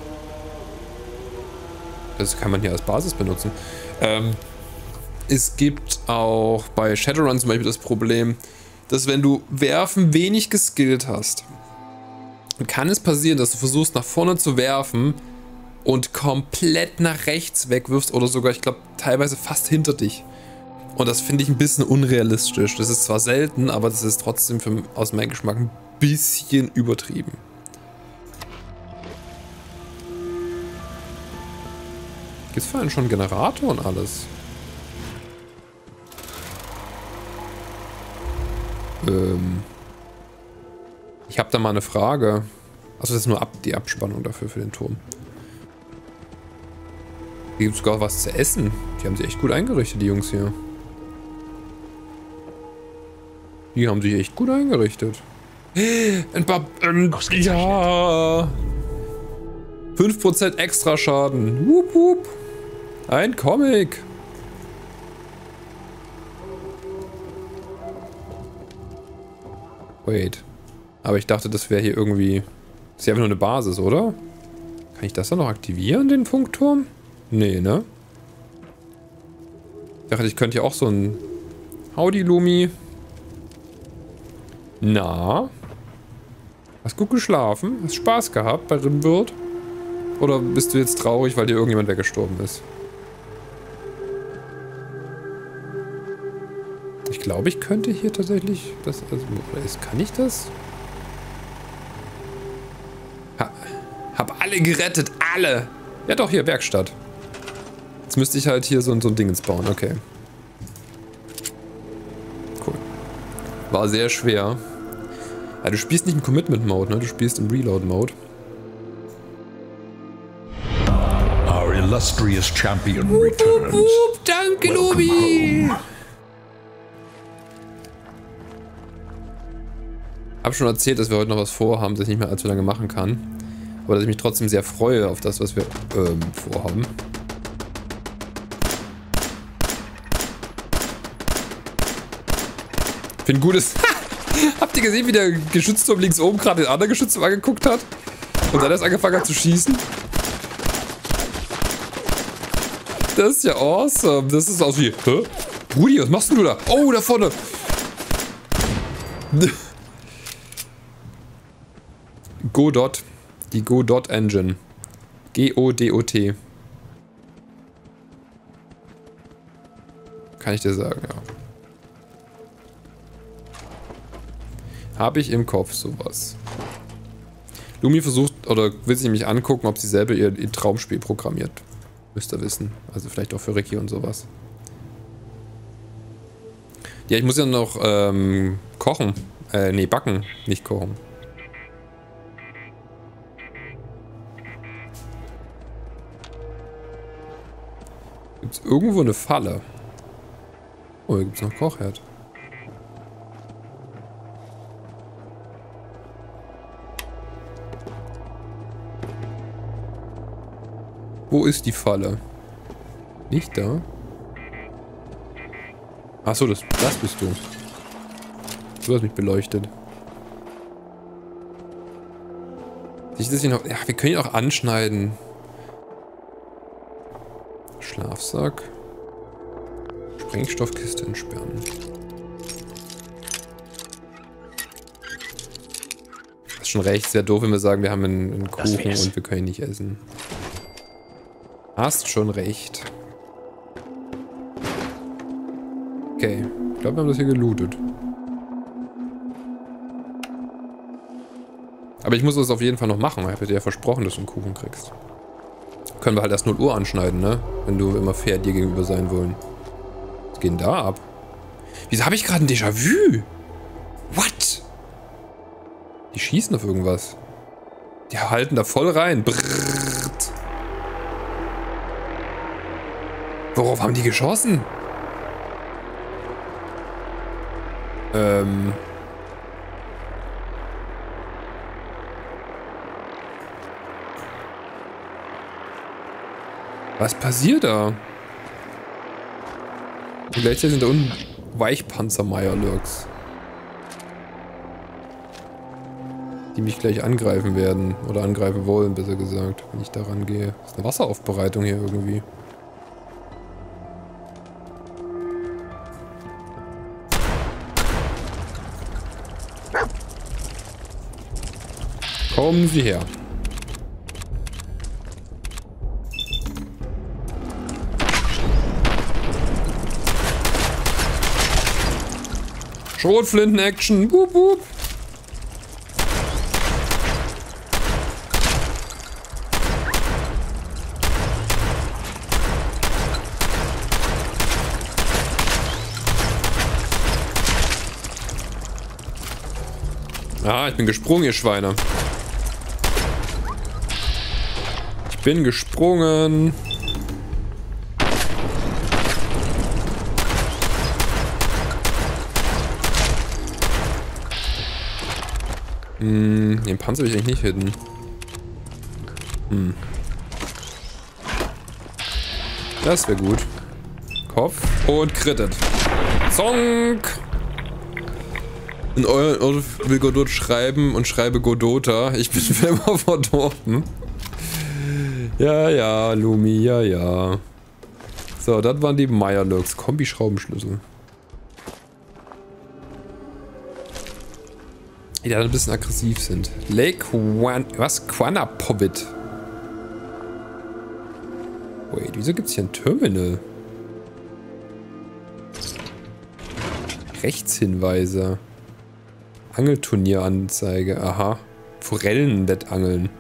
Das kann man hier als Basis benutzen. Ähm, es gibt auch bei Shadowrun zum Beispiel das Problem, dass wenn du Werfen wenig geskillt hast, kann es passieren, dass du versuchst nach vorne zu werfen und komplett nach rechts wegwirfst oder sogar, ich glaube, teilweise fast hinter dich. Und das finde ich ein bisschen unrealistisch. Das ist zwar selten, aber das ist trotzdem für, aus meinem Geschmack ein bisschen übertrieben. Gibt es vorhin schon einen Generator und alles? Ähm... Ich habe da mal eine Frage. Also das ist nur ab, die Abspannung dafür für den Turm. Hier gibt es sogar was zu essen. Die haben sich echt gut eingerichtet, die Jungs hier. Die haben sich echt gut eingerichtet. Ein paar... Ähm, ja. fünf Prozent extra Schaden. Wup, wup. Ein Comic. Wait. Aber ich dachte, das wäre hier irgendwie... Das ist ja einfach nur eine Basis, oder? Kann ich das dann noch aktivieren, den Funkturm? Nee, ne? Ich dachte, ich könnte ja auch so ein... Howdy, Lumi. Na? Hast gut geschlafen? Hast Spaß gehabt bei Rimworld? Oder bist du jetzt traurig, weil dir irgendjemand weggestorben ist? Ich glaube, ich könnte hier tatsächlich... Das, also, oder ist, kann ich das? Ha, hab alle gerettet, alle! Ja doch, hier, Werkstatt. Jetzt müsste ich halt hier so, so ein Ding ins bauen, okay. Cool. War sehr schwer. Ja, du spielst nicht im Commitment-Mode, ne? Du spielst im Reload-Mode. Our illustrious champion returns. Wup, wup, danke, Lobi! Hab schon erzählt, dass wir heute noch was vorhaben, das ich nicht mehr allzu lange machen kann. Aber dass ich mich trotzdem sehr freue auf das, was wir ähm, vorhaben. Ich finde gutes... Habt ihr gesehen, wie der Geschützturm links oben gerade den anderen Geschützturm angeguckt hat? Und dann erst angefangen hat zu schießen? Das ist ja awesome. Das ist aus wie... Hä? Rudi, was machst du da? Oh, da vorne! Godot. Die Godot Engine. G O D O T. Kann ich dir sagen, ja. Habe ich im Kopf sowas. Lumi versucht, oder will sich nämlich angucken, ob sie selber ihr, ihr Traumspiel programmiert. Müsst ihr wissen. Also vielleicht auch für Ricky und sowas. Ja, ich muss ja noch ähm, kochen. Äh, nee, backen, nicht kochen. Gibt's irgendwo eine Falle? Oh, hier gibt's noch Kochherd. Wo ist die Falle? Nicht da? Achso, das, das bist du. Du hast mich beleuchtet. Ich das hier noch. Ja, wir können ihn auch anschneiden. Schlafsack. Sprengstoffkiste entsperren. Das ist schon recht. Sehr doof, wenn wir sagen, wir haben einen, einen Kuchen und wir können ihn nicht essen. Hast schon recht. Okay. Ich glaube, wir haben das hier gelootet. Aber ich muss das auf jeden Fall noch machen. Ich habe dir ja versprochen, dass du einen Kuchen kriegst. Können wir halt erst null Uhr anschneiden, ne? Wenn du immer fair dir gegenüber sein wollen. Was geht denn da ab? Wieso habe ich gerade ein Déjà-vu? What? Die schießen auf irgendwas. Die halten da voll rein. Brrrt. Worauf haben die geschossen? Ähm... Was passiert da? Und gleichzeitig sind da unten Weichpanzer-Meierlurks. Die mich gleich angreifen werden. Oder angreifen wollen, besser gesagt, wenn ich da rangehe. Das ist eine Wasseraufbereitung hier irgendwie. Kommen Sie her. Schrotflinten-Action. Wup, wup. Ah, ich bin gesprungen, ihr Schweine. Ich bin gesprungen. Hm, den Panzer will ich eigentlich nicht hitten. Hm. Das wäre gut. Kopf und crittet. Zonk! In euren Ort will Godot schreiben und schreibe Godota. Ich bin für immer verdorben. Ja, ja, Lumi, ja, ja. So, das waren die Meierlurks. Kombi-Schraubenschlüssel. Die da ein bisschen aggressiv sind. Lake Wan... Was? Quanapobit. Wait, wieso gibt's hier ein Terminal? Rechtshinweise. Angelturnieranzeige. Aha. Forellenwettangeln.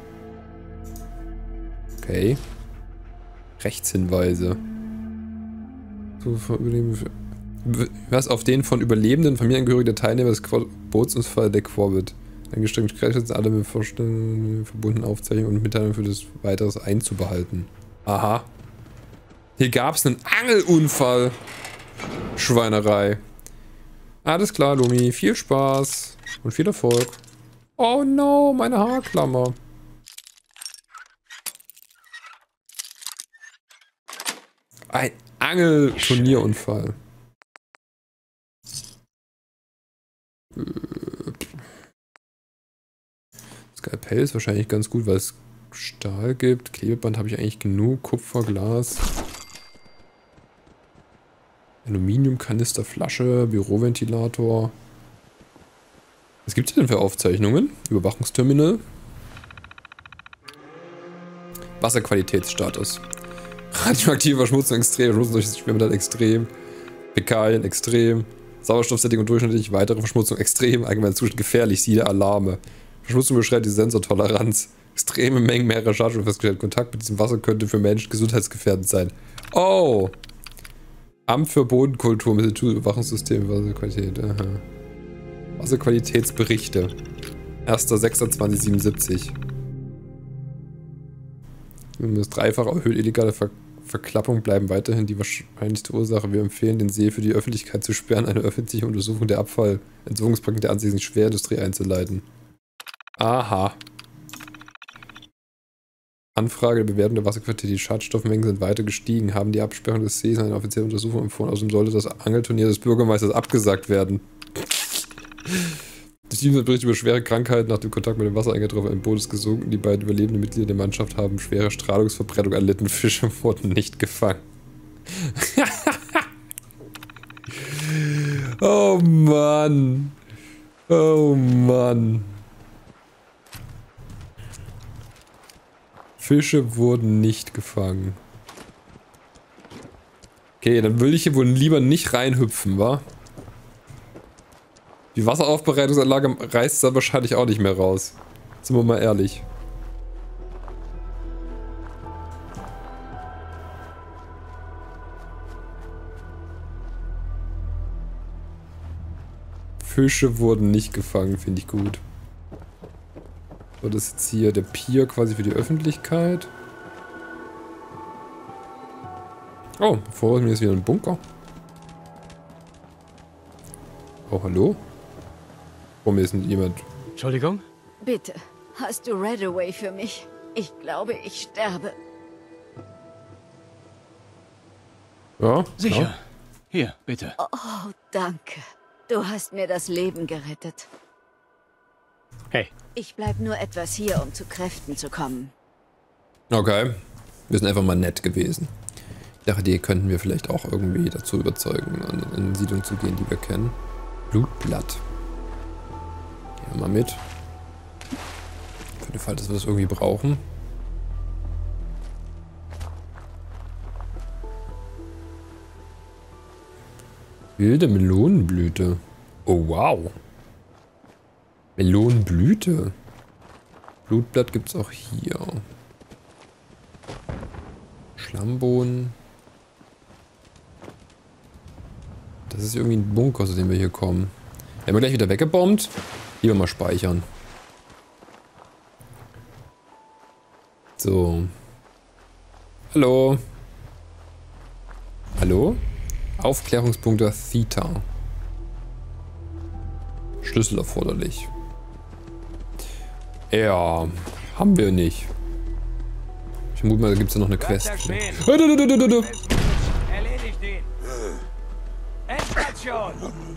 Okay. Rechtshinweise. So, was auf den von überlebenden Familienangehörigen der Teilnehmer des Bootsunfalls der Quorbit. Angestrengt Kräfte sind alle mit Vorstellungen verbundenen Aufzeichnungen und Mitteilungen für das Weiteres einzubehalten. Aha. Hier gab es einen Angelunfall. Schweinerei. Alles klar, Lumi. Viel Spaß und viel Erfolg. Oh no, meine Haarklammer. Ein Angelturnierunfall. Skalpell ist wahrscheinlich ganz gut, weil es Stahl gibt. Klebeband habe ich eigentlich genug. Kupfer, Glas. Aluminiumkanister, Flasche, Büroventilator. Was gibt es denn für Aufzeichnungen? Überwachungsterminal. Wasserqualitätsstatus. Radioaktive Verschmutzung extrem, Verschmutzung durch das Schwimmbad extrem. Fäkalien extrem. Sauerstoffsättigung durchschnittlich, weitere Verschmutzung extrem, allgemein Zustand gefährlich, siehe Alarme. Verschmutzung beschreibt die Sensortoleranz. Extreme Mengen mehrerer Schadstoffe festgestellt. Kontakt mit diesem Wasser könnte für Menschen gesundheitsgefährdend sein. Oh! Amt für Bodenkultur mit dem Überwachungssystem, Wasserqualität. Aha. Wasserqualitätsberichte. erster sechster zweitausendsiebenundsiebzig. Das dreifach erhöht illegale Ver Verklappung bleiben weiterhin die wahrscheinlichste Ursache. Wir empfehlen, den See für die Öffentlichkeit zu sperren, eine öffentliche Untersuchung der Abfallentsorgungsprojekte der ansässigen Schwerindustrie einzuleiten. Aha. Anfrage der Bewertung der Wasserqualität. Die Schadstoffmengen sind weiter gestiegen. Haben die Absperrung des Sees eine offizielle Untersuchung empfohlen. Außerdem sollte das Angelturnier des Bürgermeisters abgesagt werden. Die Teams hat Bericht über schwere Krankheiten nach dem Kontakt mit dem Wasser eingetroffen. Ein Boot ist gesunken. Die beiden überlebenden Mitglieder der Mannschaft haben schwere Strahlungsverbrennung erlitten. Fische wurden nicht gefangen. Oh Mann. Oh Mann. Fische wurden nicht gefangen. Okay, dann will ich hier wohl lieber nicht reinhüpfen, wa? Die Wasseraufbereitungsanlage reißt da wahrscheinlich auch nicht mehr raus. Sind wir mal ehrlich. Fische wurden nicht gefangen, finde ich gut. So, das ist jetzt hier der Pier quasi für die Öffentlichkeit. Oh, vor mir ist wieder ein Bunker. Oh, hallo? Vor mir ist jemand. Entschuldigung? Bitte, hast du Redaway für mich? Ich glaube, ich sterbe. Ja? Sicher. Ja. Hier, bitte. Oh, danke. Du hast mir das Leben gerettet. Hey. Ich bleib nur etwas hier, um zu Kräften zu kommen. Okay. Wir sind einfach mal nett gewesen. Ich dachte, die könnten wir vielleicht auch irgendwie dazu überzeugen, an eine Siedlung zu gehen, die wir kennen. Blutblatt. Gehen wir mal mit. Für den Fall, dass wir das irgendwie brauchen. Wilde Melonenblüte. Oh, wow. Melonenblüte. Blutblatt gibt es auch hier. Schlammbohnen. Das ist irgendwie ein Bunker, aus dem wir hier kommen. Werden wir gleich wieder weggebombt? Lieber mal speichern. So. Hallo. Hallo? Aufklärungspunkte Theta. Schlüssel erforderlich. Ja, haben wir nicht. Ich vermute mal, da gibt es ja noch eine Quest. Erledigt ihn! Endstation!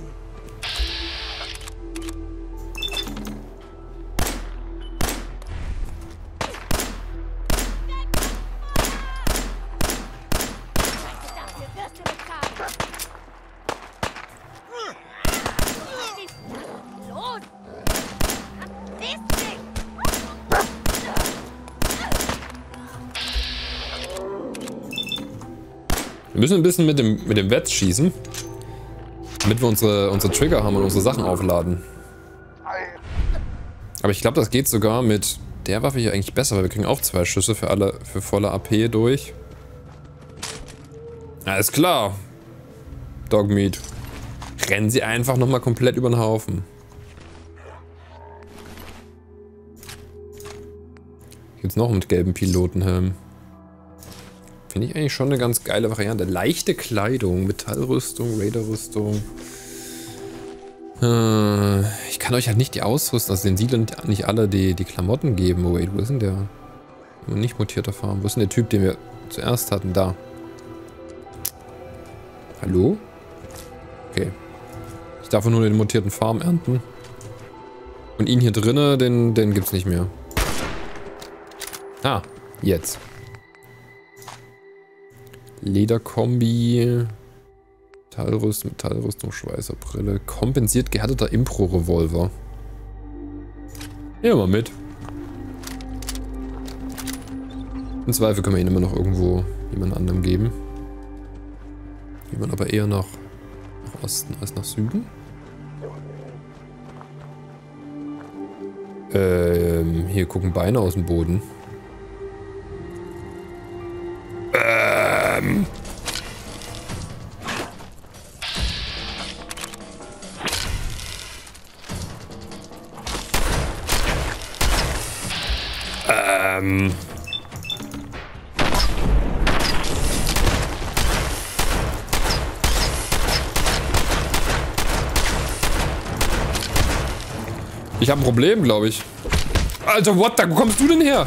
Wir müssen ein bisschen mit dem, mit dem Wetz schießen, damit wir unsere, unsere Trigger haben und unsere Sachen aufladen. Aber ich glaube, das geht sogar mit der Waffe hier eigentlich besser, weil wir kriegen auch zwei Schüsse für alle, für volle A P durch. Alles klar. Dogmeat. Rennen sie einfach nochmal komplett über den Haufen. Jetzt noch mit gelben Pilotenhelm. Finde ich eigentlich schon eine ganz geile Variante. Leichte Kleidung, Metallrüstung, Raiderrüstung. Äh, ich kann euch halt nicht die ausrüsten, also den Siedlern nicht alle die, die Klamotten geben. Wait, wo ist denn der? Nicht mutierter Farm. Wo ist denn der Typ, den wir zuerst hatten? Da. Hallo? Okay. Ich darf nur den mutierten Farm ernten. Und ihn hier drinnen, den, den gibt's nicht mehr. Ah, jetzt. Lederkombi. Metallrüstung, Metallrüstung, Schweißerbrille. Kompensiert gehärteter Impro-Revolver. Ja, mal mit. Im Zweifel können wir ihn immer noch irgendwo jemand anderem geben. Gehen wir aber eher nach, nach Osten als nach Süden. Ähm, hier gucken Beine aus dem Boden. Ähm. Ähm... Ich habe ein Problem, glaube ich. Alter, what? Da, wo kommst du denn her?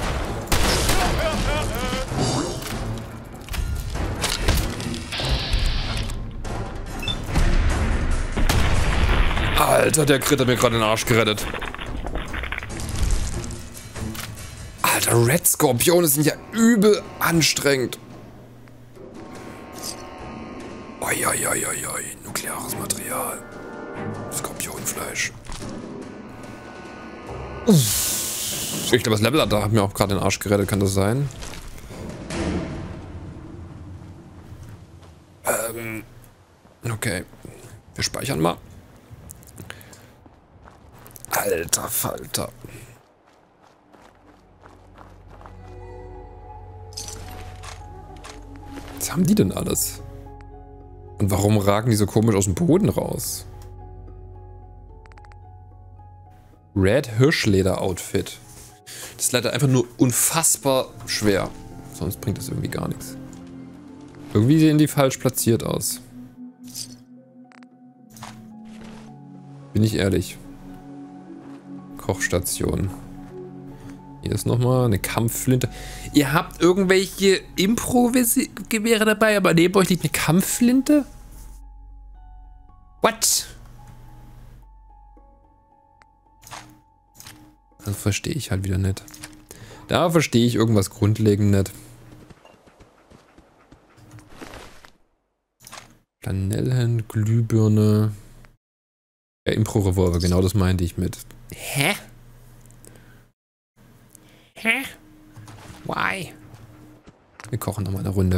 Alter, der Crit hat mir gerade den Arsch gerettet. Alter, Red Skorpione sind ja übel anstrengend. Oi, oi, oi, oi, oi. Nukleares Material. Skorpionfleisch. Uff. Ich glaube, das Level da hat mir auch gerade den Arsch gerettet. Kann das sein? Ähm. Okay. Wir speichern mal. Alter Falter. Was haben die denn alles? Und warum ragen die so komisch aus dem Boden raus? Red Hirschleder Outfit. Das ist leider einfach nur unfassbar schwer. Sonst bringt das irgendwie gar nichts. Irgendwie sehen die falsch platziert aus. Bin ich ehrlich. Kochstation. Hier ist nochmal eine Kampfflinte. Ihr habt irgendwelche Impro-Gewehre dabei, aber neben euch liegt eine Kampfflinte? What? Das verstehe ich halt wieder nicht. Da verstehe ich irgendwas grundlegend nicht. Flanellhemd, Glühbirne. Ja, Impro-Revolver, genau das meinte ich mit. Hä? Hä? Why? Wir kochen nochmal eine Runde.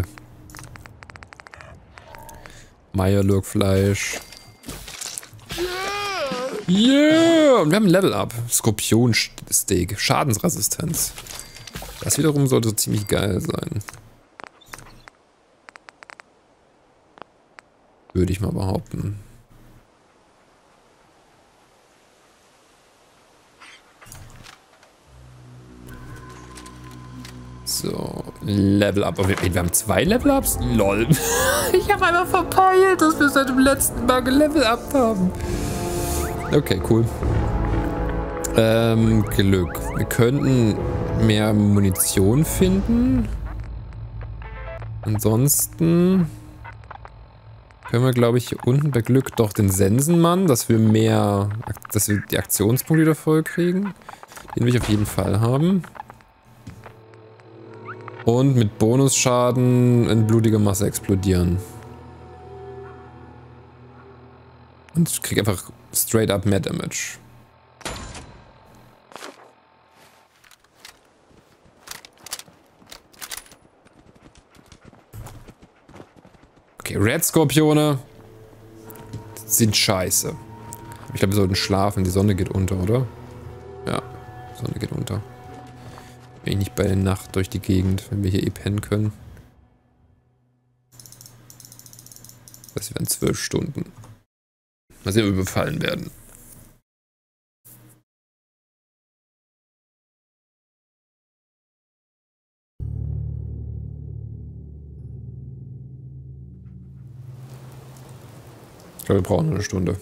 Meierlurkfleisch. Yeah! Und wir haben ein Level-Up. Skorpionsteak. Schadensresistenz. Das wiederum sollte ziemlich geil sein. Würde ich mal behaupten. So, Level Up. Wir, wir haben zwei Level Ups? Lol. Ich habe einfach verpeilt, dass wir seit dem letzten Mal Level Up haben. Okay, cool. Ähm, Glück. Wir könnten mehr Munition finden. Ansonsten können wir, glaube ich, hier unten bei Glück doch den Sensenmann, dass wir mehr, dass wir die Aktionspunkte wieder voll kriegen. Den will ich auf jeden Fall haben. Und mit Bonusschaden in blutiger Masse explodieren. Und ich krieg einfach straight up mehr Damage. Okay, Red Skorpione sind scheiße. Ich glaube, wir sollten schlafen. Die Sonne geht unter, oder? Ja, die Sonne geht unter. Bin ich nicht bei der Nacht durch die Gegend, wenn wir hier eh pennen können. Das wären zwölf Stunden. Mal sehen, ob wir überfallen werden. Ich glaube, wir brauchen nur eine Stunde.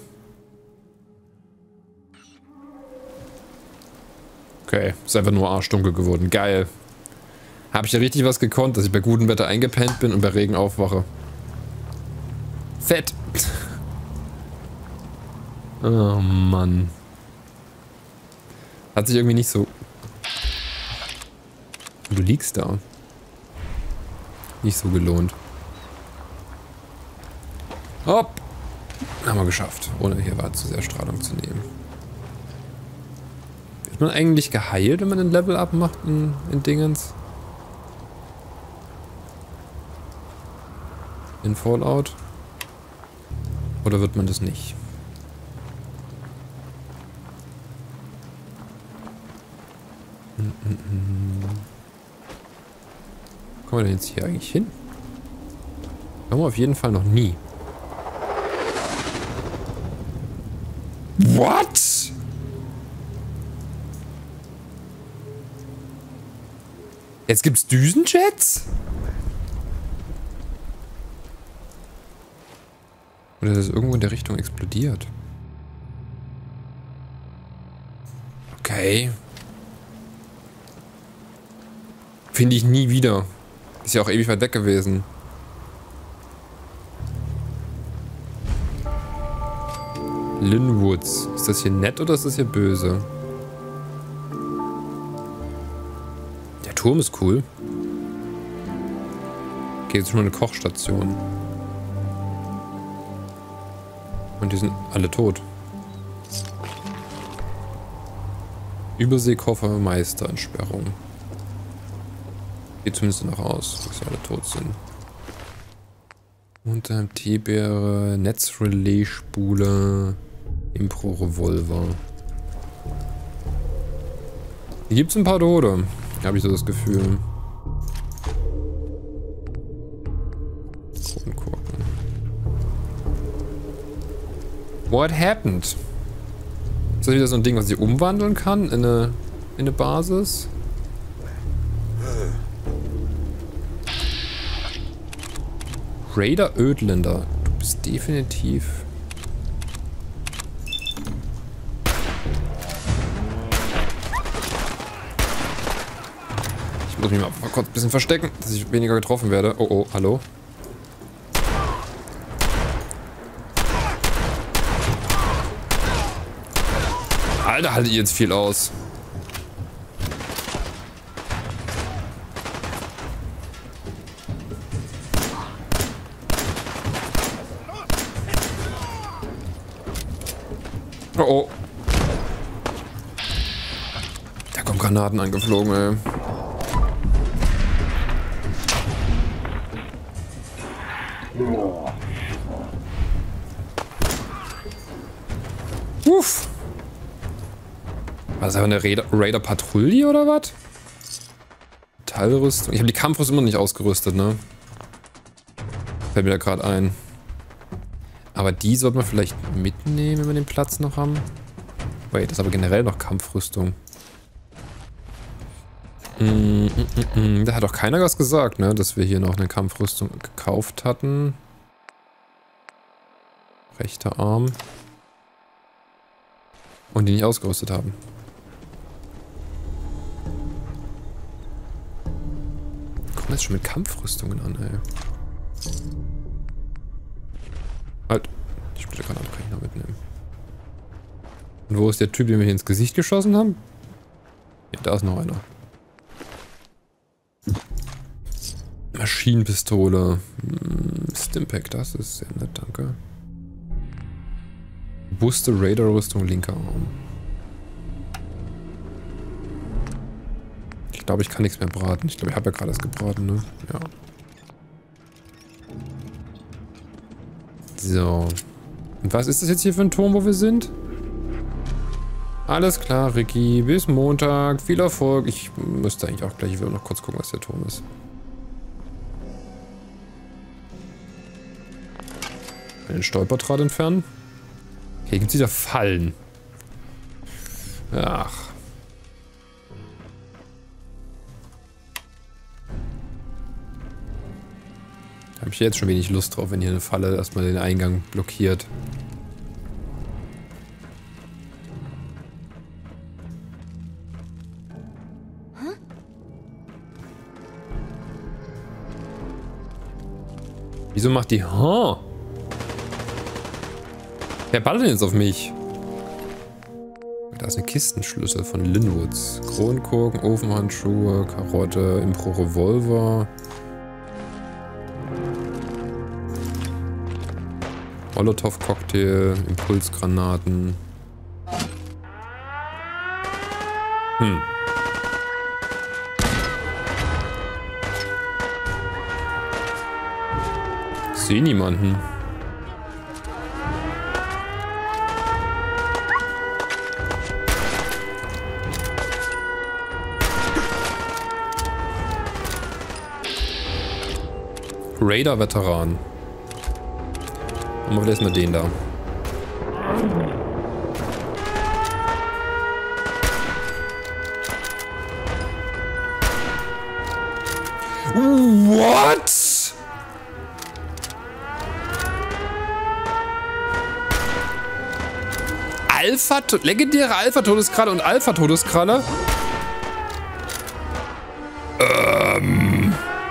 Okay, ist einfach nur arschdunkel geworden. Geil. Habe ich ja richtig was gekonnt, dass ich bei gutem Wetter eingepennt bin und bei Regen aufwache. Fett. Oh Mann. Hat sich irgendwie nicht so... Du liegst da. Nicht so gelohnt. Hopp. Haben wir geschafft, ohne hier war zu sehr Strahlung zu nehmen. Wird man eigentlich geheilt, wenn man ein Level-Up macht in, in Dingens? In Fallout? Oder wird man das nicht? Hm, hm, hm. Wo kommen wir denn jetzt hier eigentlich hin? Kommen wir auf jeden Fall noch nie. What? Jetzt gibt's Düsenjets? Oder ist das irgendwo in der Richtung explodiert? Okay. Finde ich nie wieder. Ist ja auch ewig weit weg gewesen. Linwoods. Ist das hier nett oder ist das hier böse? Der Turm ist cool. Okay, jetzt schon mal eine Kochstation. Und die sind alle tot. Überseekoffer, Meisterentsperrung. Geht zumindest noch aus, dass sie alle tot sind. Unter T-Beere, Netzrelais-Spule, Impro-Revolver. Hier gibt es ein paar Tote, habe ich so das Gefühl. Kronkorken. What happened? Ist das wieder so ein Ding, was ich umwandeln kann in eine, in eine Basis? Raider Ödländer. Du bist definitiv... Ich muss mich mal kurz ein bisschen verstecken, dass ich weniger getroffen werde. Oh oh, hallo? Alter, haltet ihr jetzt viel aus. Oh oh. Da kommen Granaten angeflogen, ey. Uff. War das einfach eine Raider-Patrouille oder was? Teilrüstung. Ich habe die Kampfrüstung immer noch nicht ausgerüstet, ne? Fällt mir da gerade ein. Aber die sollte man vielleicht mitnehmen, wenn wir den Platz noch haben. Wait, das ist aber generell noch Kampfrüstung. Mm, mm, mm, mm. Da hat doch keiner was gesagt, ne? Dass wir hier noch eine Kampfrüstung gekauft hatten. Rechter Arm. Und die nicht ausgerüstet haben. Kommen jetzt schon mit Kampfrüstungen an, ey. Halt. Die Splittergranate kann ich noch mitnehmen. Und wo ist der Typ, den wir hier ins Gesicht geschossen haben? Ja, da ist noch einer. Maschinenpistole. Hm, Stimpack, das ist sehr nett, danke. Robuste Raider-Rüstung, linker Arm. Ich glaube, ich kann nichts mehr braten. Ich glaube, ich habe ja gerade das gebraten, ne? Ja. So. Und was ist das jetzt hier für ein Turm, wo wir sind? Alles klar, Ricky. Bis Montag. Viel Erfolg. Ich müsste eigentlich auch gleich, ich will noch kurz gucken, was der Turm ist. Den Stolperdraht entfernen. Hier gibt es wieder Fallen. Ach. Da habe ich jetzt schon wenig Lust drauf, wenn hier eine Falle erstmal den Eingang blockiert. Huh? Wieso macht die... Huh? Wer ballert denn jetzt auf mich? Da ist eine Kistenschlüssel von Linwoods. Kronkorken, Ofenhandschuhe, Karotte, Impro-Revolver. Molotow-Cocktail, Impulsgranaten. Hm. Ich sehe niemanden. Raider-Veteran. Machen wir erstmal den da. What? Alpha, legendäre Alpha-Todeskralle und Alpha-Todeskralle? Ähm.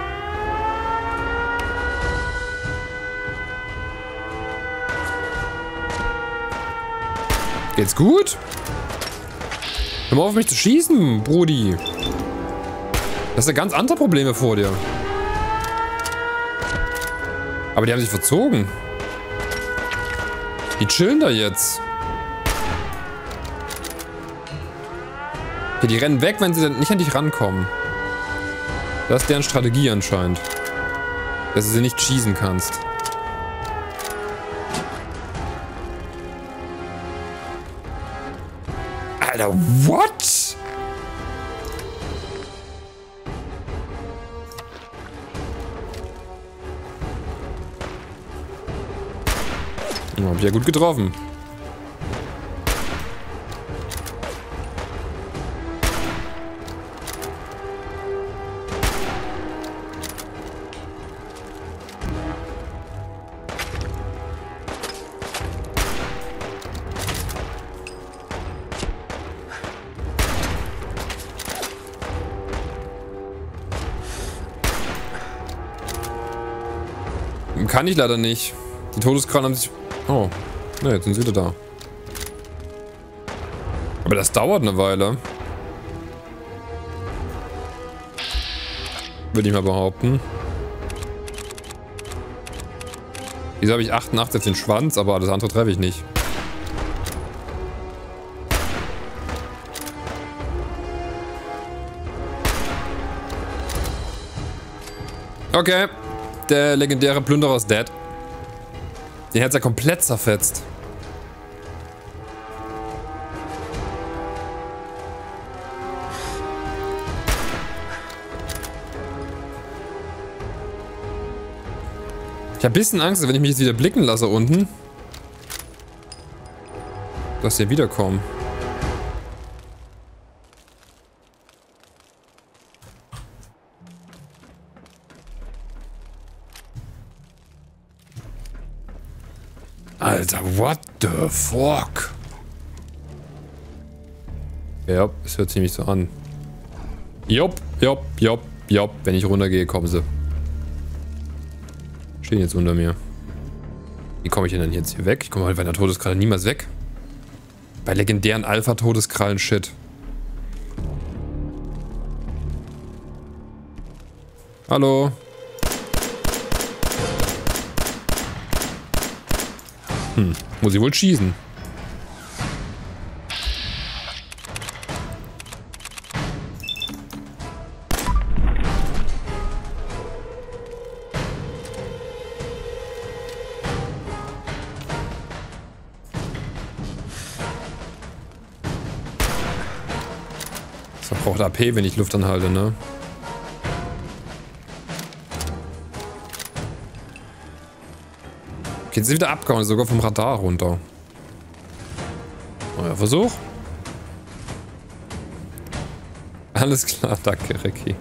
Geht's gut? Hör mal auf mich zu schießen, Brudi. Das sind ganz andere Probleme vor dir. Aber die haben sich verzogen. Die chillen da jetzt. Okay, die rennen weg, wenn sie dann nicht an dich rankommen. Das ist deren Strategie anscheinend. Dass du sie nicht schießen kannst. Alter, what? Oh, hab ich ja gut getroffen. Kann ich leider nicht. Die Todeskrallen haben sich... Oh, ne, jetzt sind sie wieder da. Aber das dauert eine Weile. Würde ich mal behaupten. Wieso habe ich achtundachtzig auf den Schwanz, aber das andere treffe ich nicht. Okay. Der legendäre Plünderer ist dead. Den hat's ja komplett zerfetzt. Ich habe ein bisschen Angst, wenn ich mich jetzt wieder blicken lasse unten, dass die wiederkommen. Alter, what the fuck? Ja, es hört sich nämlich so an. Jopp, jopp, jopp, jopp. Wenn ich runtergehe, kommen sie. Stehen jetzt unter mir. Wie komme ich denn jetzt hier weg? Ich komme halt bei einer Todeskralle niemals weg. Bei legendären Alpha-Todeskrallen, shit. Hallo? Hm, muss ich wohl schießen. Das verbraucht A P, wenn ich Luft anhalte, ne? Okay, jetzt ist wieder abgehauen, sogar vom Radar runter. Neuer Versuch. Alles klar, danke, Ricky.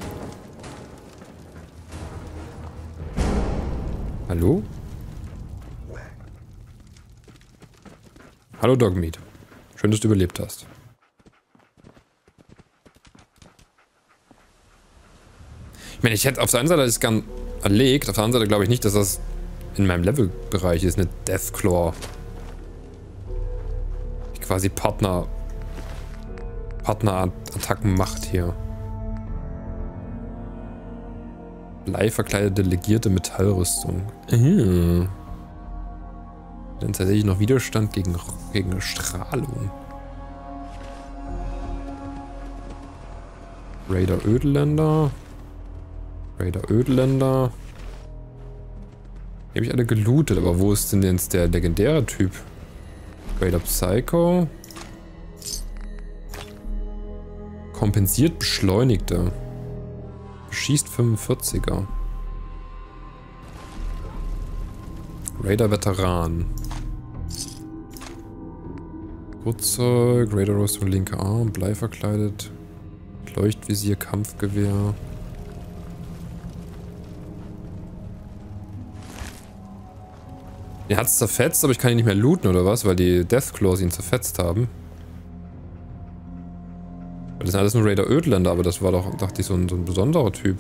Hallo? Hallo, Dogmeat. Schön, dass du überlebt hast. Ich meine, ich hätte auf der einen Seite das gern erlegt, auf der anderen Seite glaube ich nicht, dass das in meinem Levelbereich ist, eine Deathclaw. Die quasi Partner... Partnerattacken macht hier. Bleiverkleidete legierte Metallrüstung. Mhm. Dann tatsächlich noch Widerstand gegen, gegen Strahlung. Raider Ödländer. Raider Ödländer. Die habe ich alle gelootet, aber wo ist denn jetzt der legendäre Typ? Raider Psycho. Kompensiert Beschleunigte. Schießt fünfundvierziger. Raider Veteran. Rüstzeug, Raider Rüstung, linker Arm, Blei verkleidet. Leuchtvisier, Kampfgewehr. Den hat's zerfetzt, aber ich kann ihn nicht mehr looten, oder was? Weil die Deathclaws ihn zerfetzt haben. Das sind alles nur Raider Ödländer, aber das war doch, dachte ich, so ein, so ein besonderer Typ.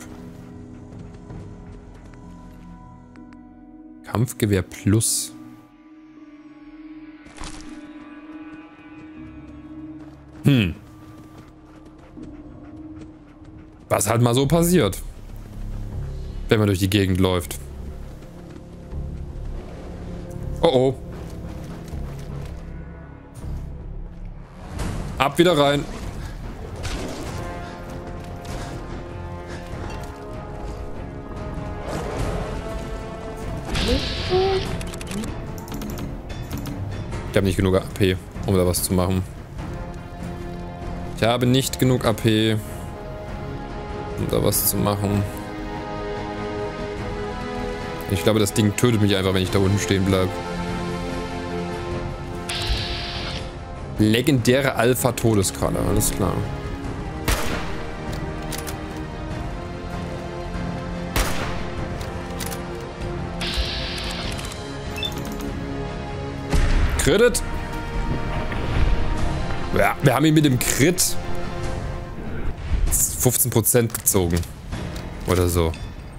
Kampfgewehr Plus. Hm. Was halt mal so passiert. Wenn man durch die Gegend läuft. Oh oh. Ab wieder rein. Ich habe nicht genug A P, um da was zu machen. Ich habe nicht genug A P, um da was zu machen. Ich glaube, das Ding tötet mich einfach, wenn ich da unten stehen bleibe. Legendäre Alpha-Todeskralle, alles klar. Crit. Ja, wir haben ihn mit dem Crit fünfzehn Prozent gezogen. Oder so.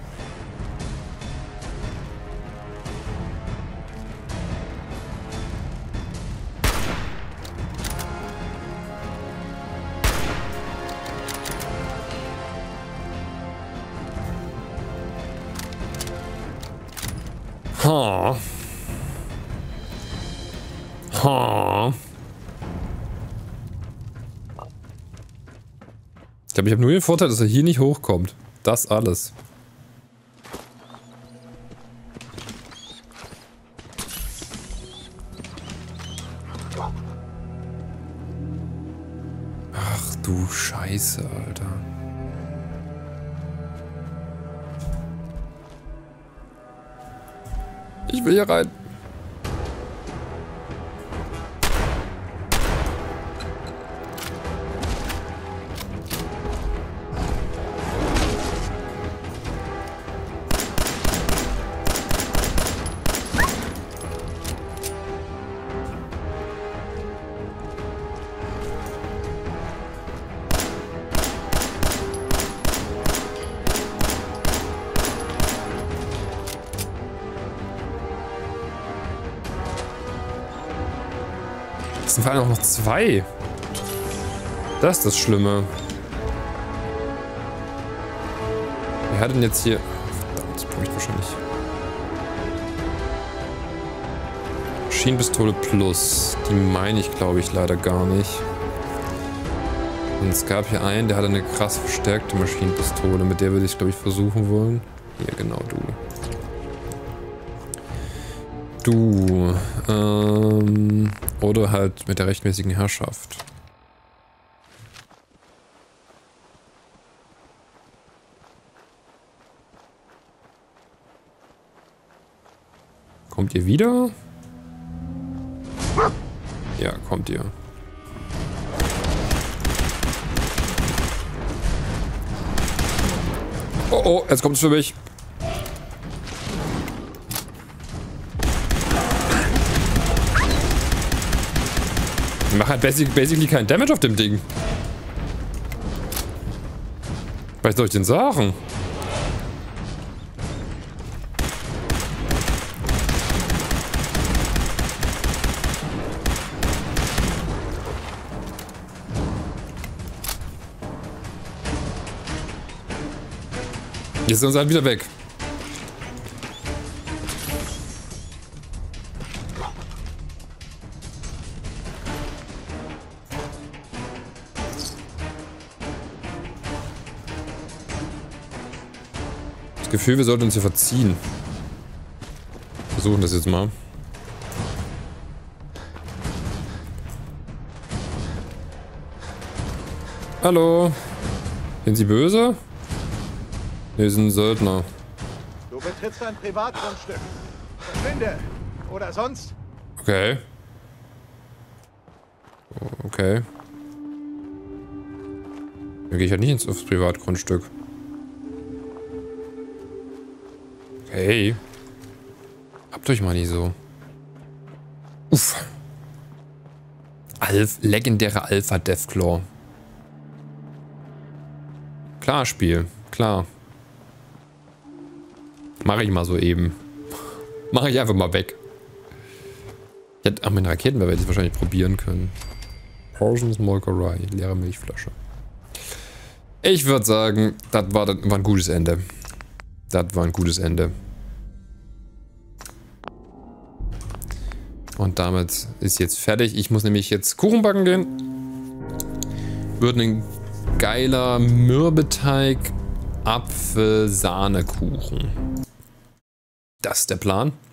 Ha. Ha. Ich glaube, ich habe nur den Vorteil, dass er hier nicht hochkommt. Das alles. Ach du Scheiße, Alter. Ich will hier rein. Es sind vor allem auch noch zwei. Das ist das Schlimme. Wer hat denn jetzt hier... Verdammt, das brauche ich wahrscheinlich. Maschinenpistole Plus. Die meine ich, glaube ich, leider gar nicht. Und es gab hier einen, der hatte eine krass verstärkte Maschinenpistole. Mit der würde ich, glaube ich, versuchen wollen. Hier, genau, du. Du. Ähm... Oder halt mit der rechtmäßigen Herrschaft. Kommt ihr wieder? Ja, kommt ihr. Oh oh, jetzt kommt es für mich. Ich mache halt basically keinen Damage auf dem Ding. Was soll ich denn sagen? Jetzt sind wir halt wieder weg. Das Gefühl, wir sollten uns hier verziehen. Versuchen das jetzt mal. Hallo? Sind Sie böse? Wir sind Söldner. Du betrittst ein Privatgrundstück. Verschwinde! Oder sonst? Okay. Okay. Dann gehe ich halt nicht ins aufs Privatgrundstück. Okay. Habt euch mal nicht so. Uff. Alf, legendäre Alpha Deathclaw. Klar, Spiel. Klar. Mache ich mal so eben. Mache ich einfach mal weg. Ich hätte, ach, mit Raketenwerfer hätte ich wahrscheinlich probieren können. Porsche Molkerei, leere Milchflasche. Ich würde sagen, das war, das war ein gutes Ende. Das war ein gutes Ende. Und damit ist jetzt fertig. Ich muss nämlich jetzt Kuchen backen gehen. Wird ein geiler Mürbeteig Apfel-Sahne-Kuchen. Das ist der Plan.